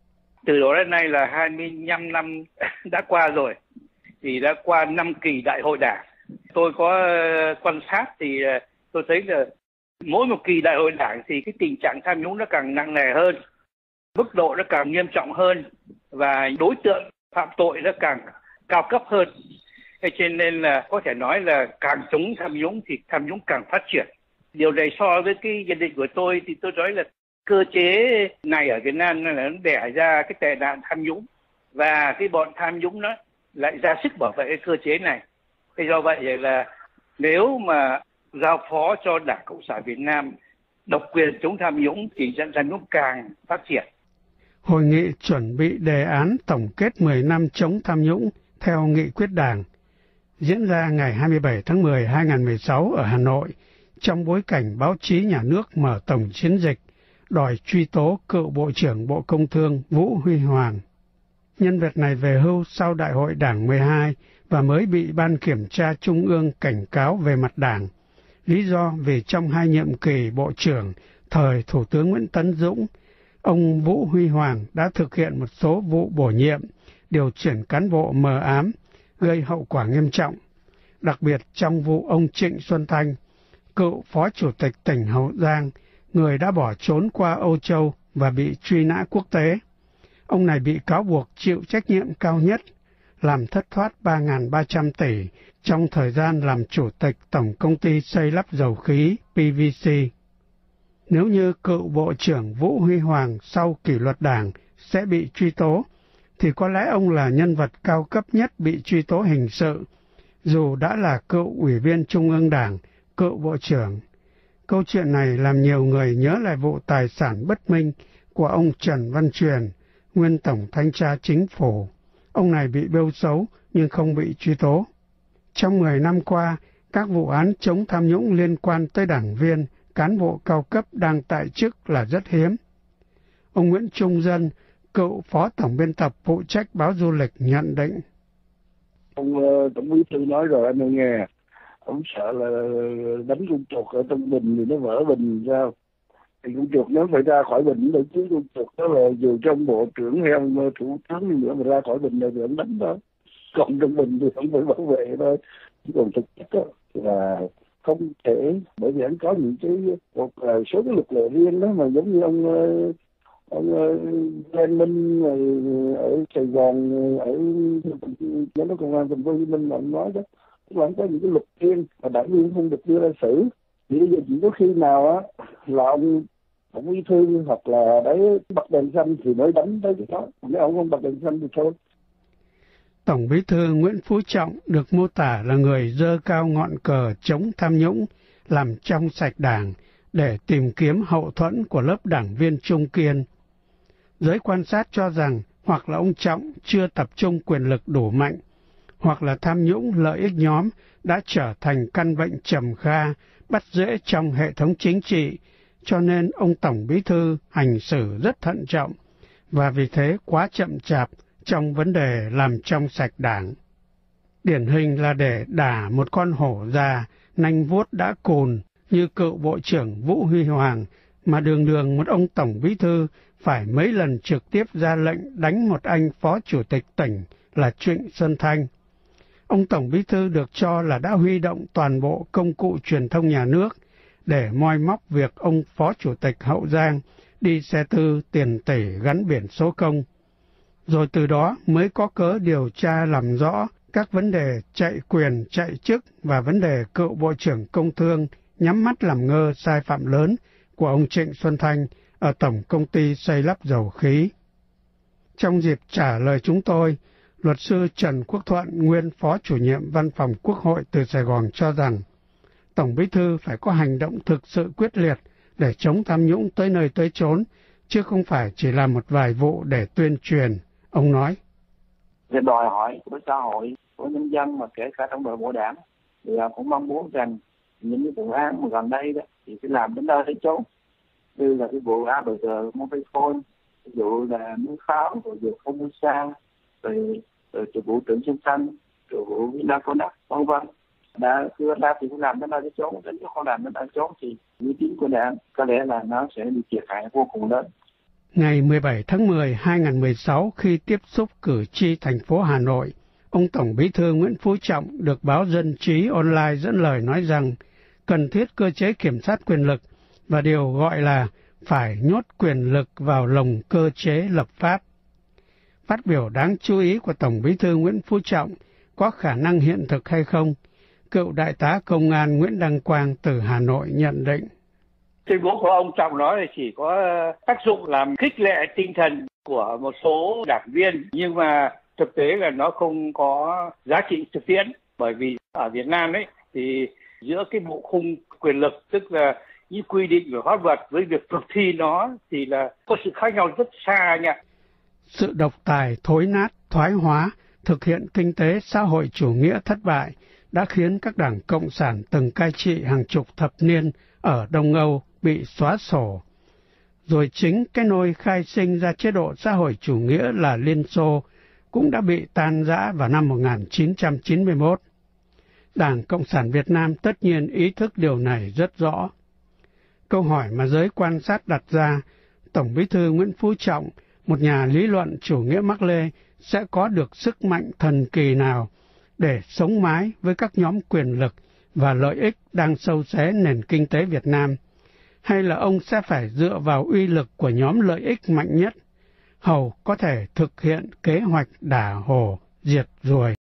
[SPEAKER 5] Từ đó đến nay là 25 năm đã qua rồi, thì đã qua 5 kỳ đại hội Đảng. Tôi có quan sát thì tôi thấy là mỗi một kỳ đại hội Đảng thì cái tình trạng tham nhũng nó càng nặng nề hơn, mức độ nó càng nghiêm trọng hơn và đối tượng phạm tội nó càng cao cấp hơn. Thế cho nên là có thể nói là càng chống tham nhũng thì tham nhũng càng phát triển. Điều này so với cái nhận định của tôi thì tôi nói là cơ chế này ở Việt Nam là nó đẻ ra cái tệ nạn tham nhũng và cái bọn tham nhũng nó lại ra sức bảo vệ cái cơ chế này. Thế do vậy là nếu mà giao phó cho Đảng Cộng sản Việt Nam độc quyền chống tham nhũng thì tham nhũng càng phát triển.
[SPEAKER 7] Hội nghị chuẩn bị đề án tổng kết 10 năm chống tham nhũng theo nghị quyết Đảng diễn ra ngày 27 tháng 10 2016 ở Hà Nội trong bối cảnh báo chí nhà nước mở tổng chiến dịch đòi truy tố cựu Bộ trưởng Bộ Công Thương Vũ Huy Hoàng. Nhân vật này về hưu sau Đại hội Đảng 12 và mới bị Ban Kiểm tra Trung ương cảnh cáo về mặt Đảng. Lý do vì trong 2 nhiệm kỳ Bộ trưởng thời Thủ tướng Nguyễn Tấn Dũng, ông Vũ Huy Hoàng đã thực hiện một số vụ bổ nhiệm, điều chuyển cán bộ mờ ám, gây hậu quả nghiêm trọng. Đặc biệt trong vụ ông Trịnh Xuân Thanh, cựu Phó Chủ tịch tỉnh Hậu Giang, người đã bỏ trốn qua Âu Châu và bị truy nã quốc tế. Ông này bị cáo buộc chịu trách nhiệm cao nhất, làm thất thoát 3.300 tỷ trong thời gian làm Chủ tịch Tổng Công ty Xây lắp Dầu khí PVC. Nếu như cựu Bộ trưởng Vũ Huy Hoàng sau kỷ luật Đảng sẽ bị truy tố, thì có lẽ ông là nhân vật cao cấp nhất bị truy tố hình sự, dù đã là cựu Ủy viên Trung ương Đảng, cựu Bộ trưởng. Câu chuyện này làm nhiều người nhớ lại vụ tài sản bất minh của ông Trần Văn Truyền, nguyên Tổng Thanh tra Chính phủ. Ông này bị bêu xấu nhưng không bị truy tố. Trong 10 năm qua, các vụ án chống tham nhũng liên quan tới đảng viên, cán bộ cao cấp đang tại chức là rất hiếm. Ông Nguyễn Trung Dân, cựu Phó Tổng biên tập phụ trách báo Du lịch nhận định.
[SPEAKER 9] Ông Tổng bí thư nói rồi anh nghe, ông sợ là đánh con chuột ở trong bình thì nó vỡ bình sao? Thì con chuột nó phải ra khỏi bình để chứ con chuột đó là dù trong bộ trưởng hay ông thủ tướng nữa mà ra khỏi bình là ông đánh đó. Còn trong bình thì ông phải bảo vệ thôi. Chứ còn thực chất đó là không thể, bởi vì anh có những cái một số cái luật lệ riêng đó mà giống như ông Lê Minh ở Sài Gòn, ở giám đốc công an thành phố Hồ Chí Minh mà ông nói đó, tức là có những cái luật riêng mà đảng viên không được đưa ra xử. Thì bây giờ chỉ có khi nào á là ông Tổng bí thư hoặc là đấy bật đèn xanh thì mới đánh tới cái đó, nếu ông không bật đèn xanh thì thôi.
[SPEAKER 7] Tổng bí thư Nguyễn Phú Trọng được mô tả là người giơ cao ngọn cờ chống tham nhũng, làm trong sạch Đảng để tìm kiếm hậu thuẫn của lớp đảng viên trung kiên. Giới quan sát cho rằng hoặc là ông Trọng chưa tập trung quyền lực đủ mạnh, hoặc là tham nhũng lợi ích nhóm đã trở thành căn bệnh trầm kha, bắt rễ trong hệ thống chính trị, cho nên ông Tổng bí thư hành xử rất thận trọng, và vì thế quá chậm chạp trong vấn đề làm trong sạch Đảng. Điển hình là để đả một con hổ già, nanh vuốt đã cùn như cựu Bộ trưởng Vũ Huy Hoàng, mà đường đường một ông Tổng bí thư phải mấy lần trực tiếp ra lệnh đánh một anh Phó Chủ tịch tỉnh là Trịnh Xuân Thanh. Ông Tổng bí thư được cho là đã huy động toàn bộ công cụ truyền thông nhà nước để moi móc việc ông Phó Chủ tịch Hậu Giang đi xe tư tiền tỷ gắn biển số công. Rồi từ đó mới có cớ điều tra làm rõ các vấn đề chạy quyền, chạy chức và vấn đề cựu Bộ trưởng Công Thương nhắm mắt làm ngơ sai phạm lớn của ông Trịnh Xuân Thanh ở Tổng Công ty Xây lắp Dầu khí. Trong dịp trả lời chúng tôi, luật sư Trần Quốc Thuận, nguyên Phó Chủ nhiệm Văn phòng Quốc hội từ Sài Gòn cho rằng Tổng Bí thư phải có hành động thực sự quyết liệt để chống tham nhũng tới nơi tới chốn, chứ không phải chỉ làm một vài vụ để tuyên truyền. Ông nói,
[SPEAKER 6] về đòi hỏi của xã hội, của nhân dân mà kể cả trong đội bộ đảng, thì cũng mong muốn rằng những cái vụ án mà gần đây đó thì phải làm đến nơi đến chốn, như là cái vụ ABG Mobile Phone, ví dụ là Miếng Pháo, rồi vụ Formosa, rồi vụ Trịnh Xuân Thanh, rồi vụ Vinaconex, vân vân. Đã đưa ra thì phải làm đến nơi đến chốn, đến nếu không làm đến nơi đến chốn thì uy tín của đảng có lẽ là nó sẽ bị thiệt hại vô cùng lớn.
[SPEAKER 7] Ngày 17 tháng 10, 2016, khi tiếp xúc cử tri thành phố Hà Nội, ông Tổng Bí thư Nguyễn Phú Trọng được báo Dân trí online dẫn lời nói rằng cần thiết cơ chế kiểm soát quyền lực và điều gọi là phải nhốt quyền lực vào lồng cơ chế lập pháp. Phát biểu đáng chú ý của Tổng Bí thư Nguyễn Phú Trọng có khả năng hiện thực hay không? Cựu Đại tá Công an Nguyễn Đăng Quang từ Hà Nội nhận định.
[SPEAKER 5] Tuyên bố của ông Trọng nói là chỉ có tác dụng làm khích lệ tinh thần của một số đảng viên, nhưng mà thực tế là nó không có giá trị thực tiễn. Bởi vì ở Việt Nam ấy thì giữa cái bộ khung quyền lực, tức là những quy định của pháp luật với việc thực thi nó thì là có sự khác nhau rất xa nha.
[SPEAKER 7] Sự độc tài, thối nát, thoái hóa, thực hiện kinh tế xã hội chủ nghĩa thất bại đã khiến các đảng Cộng sản từng cai trị hàng chục thập niên ở Đông Âu bị xóa sổ. Rồi chính cái nôi khai sinh ra chế độ xã hội chủ nghĩa là Liên Xô cũng đã bị tan rã vào năm 1991. Đảng Cộng sản Việt Nam tất nhiên ý thức điều này rất rõ. Câu hỏi mà giới quan sát đặt ra, Tổng Bí thư Nguyễn Phú Trọng, một nhà lý luận chủ nghĩa Mác Lê, sẽ có được sức mạnh thần kỳ nào để sống mái với các nhóm quyền lực và lợi ích đang xâu xé nền kinh tế Việt Nam? Hay là ông sẽ phải dựa vào uy lực của nhóm lợi ích mạnh nhất, hầu có thể thực hiện kế hoạch đả hổ diệt ruồi?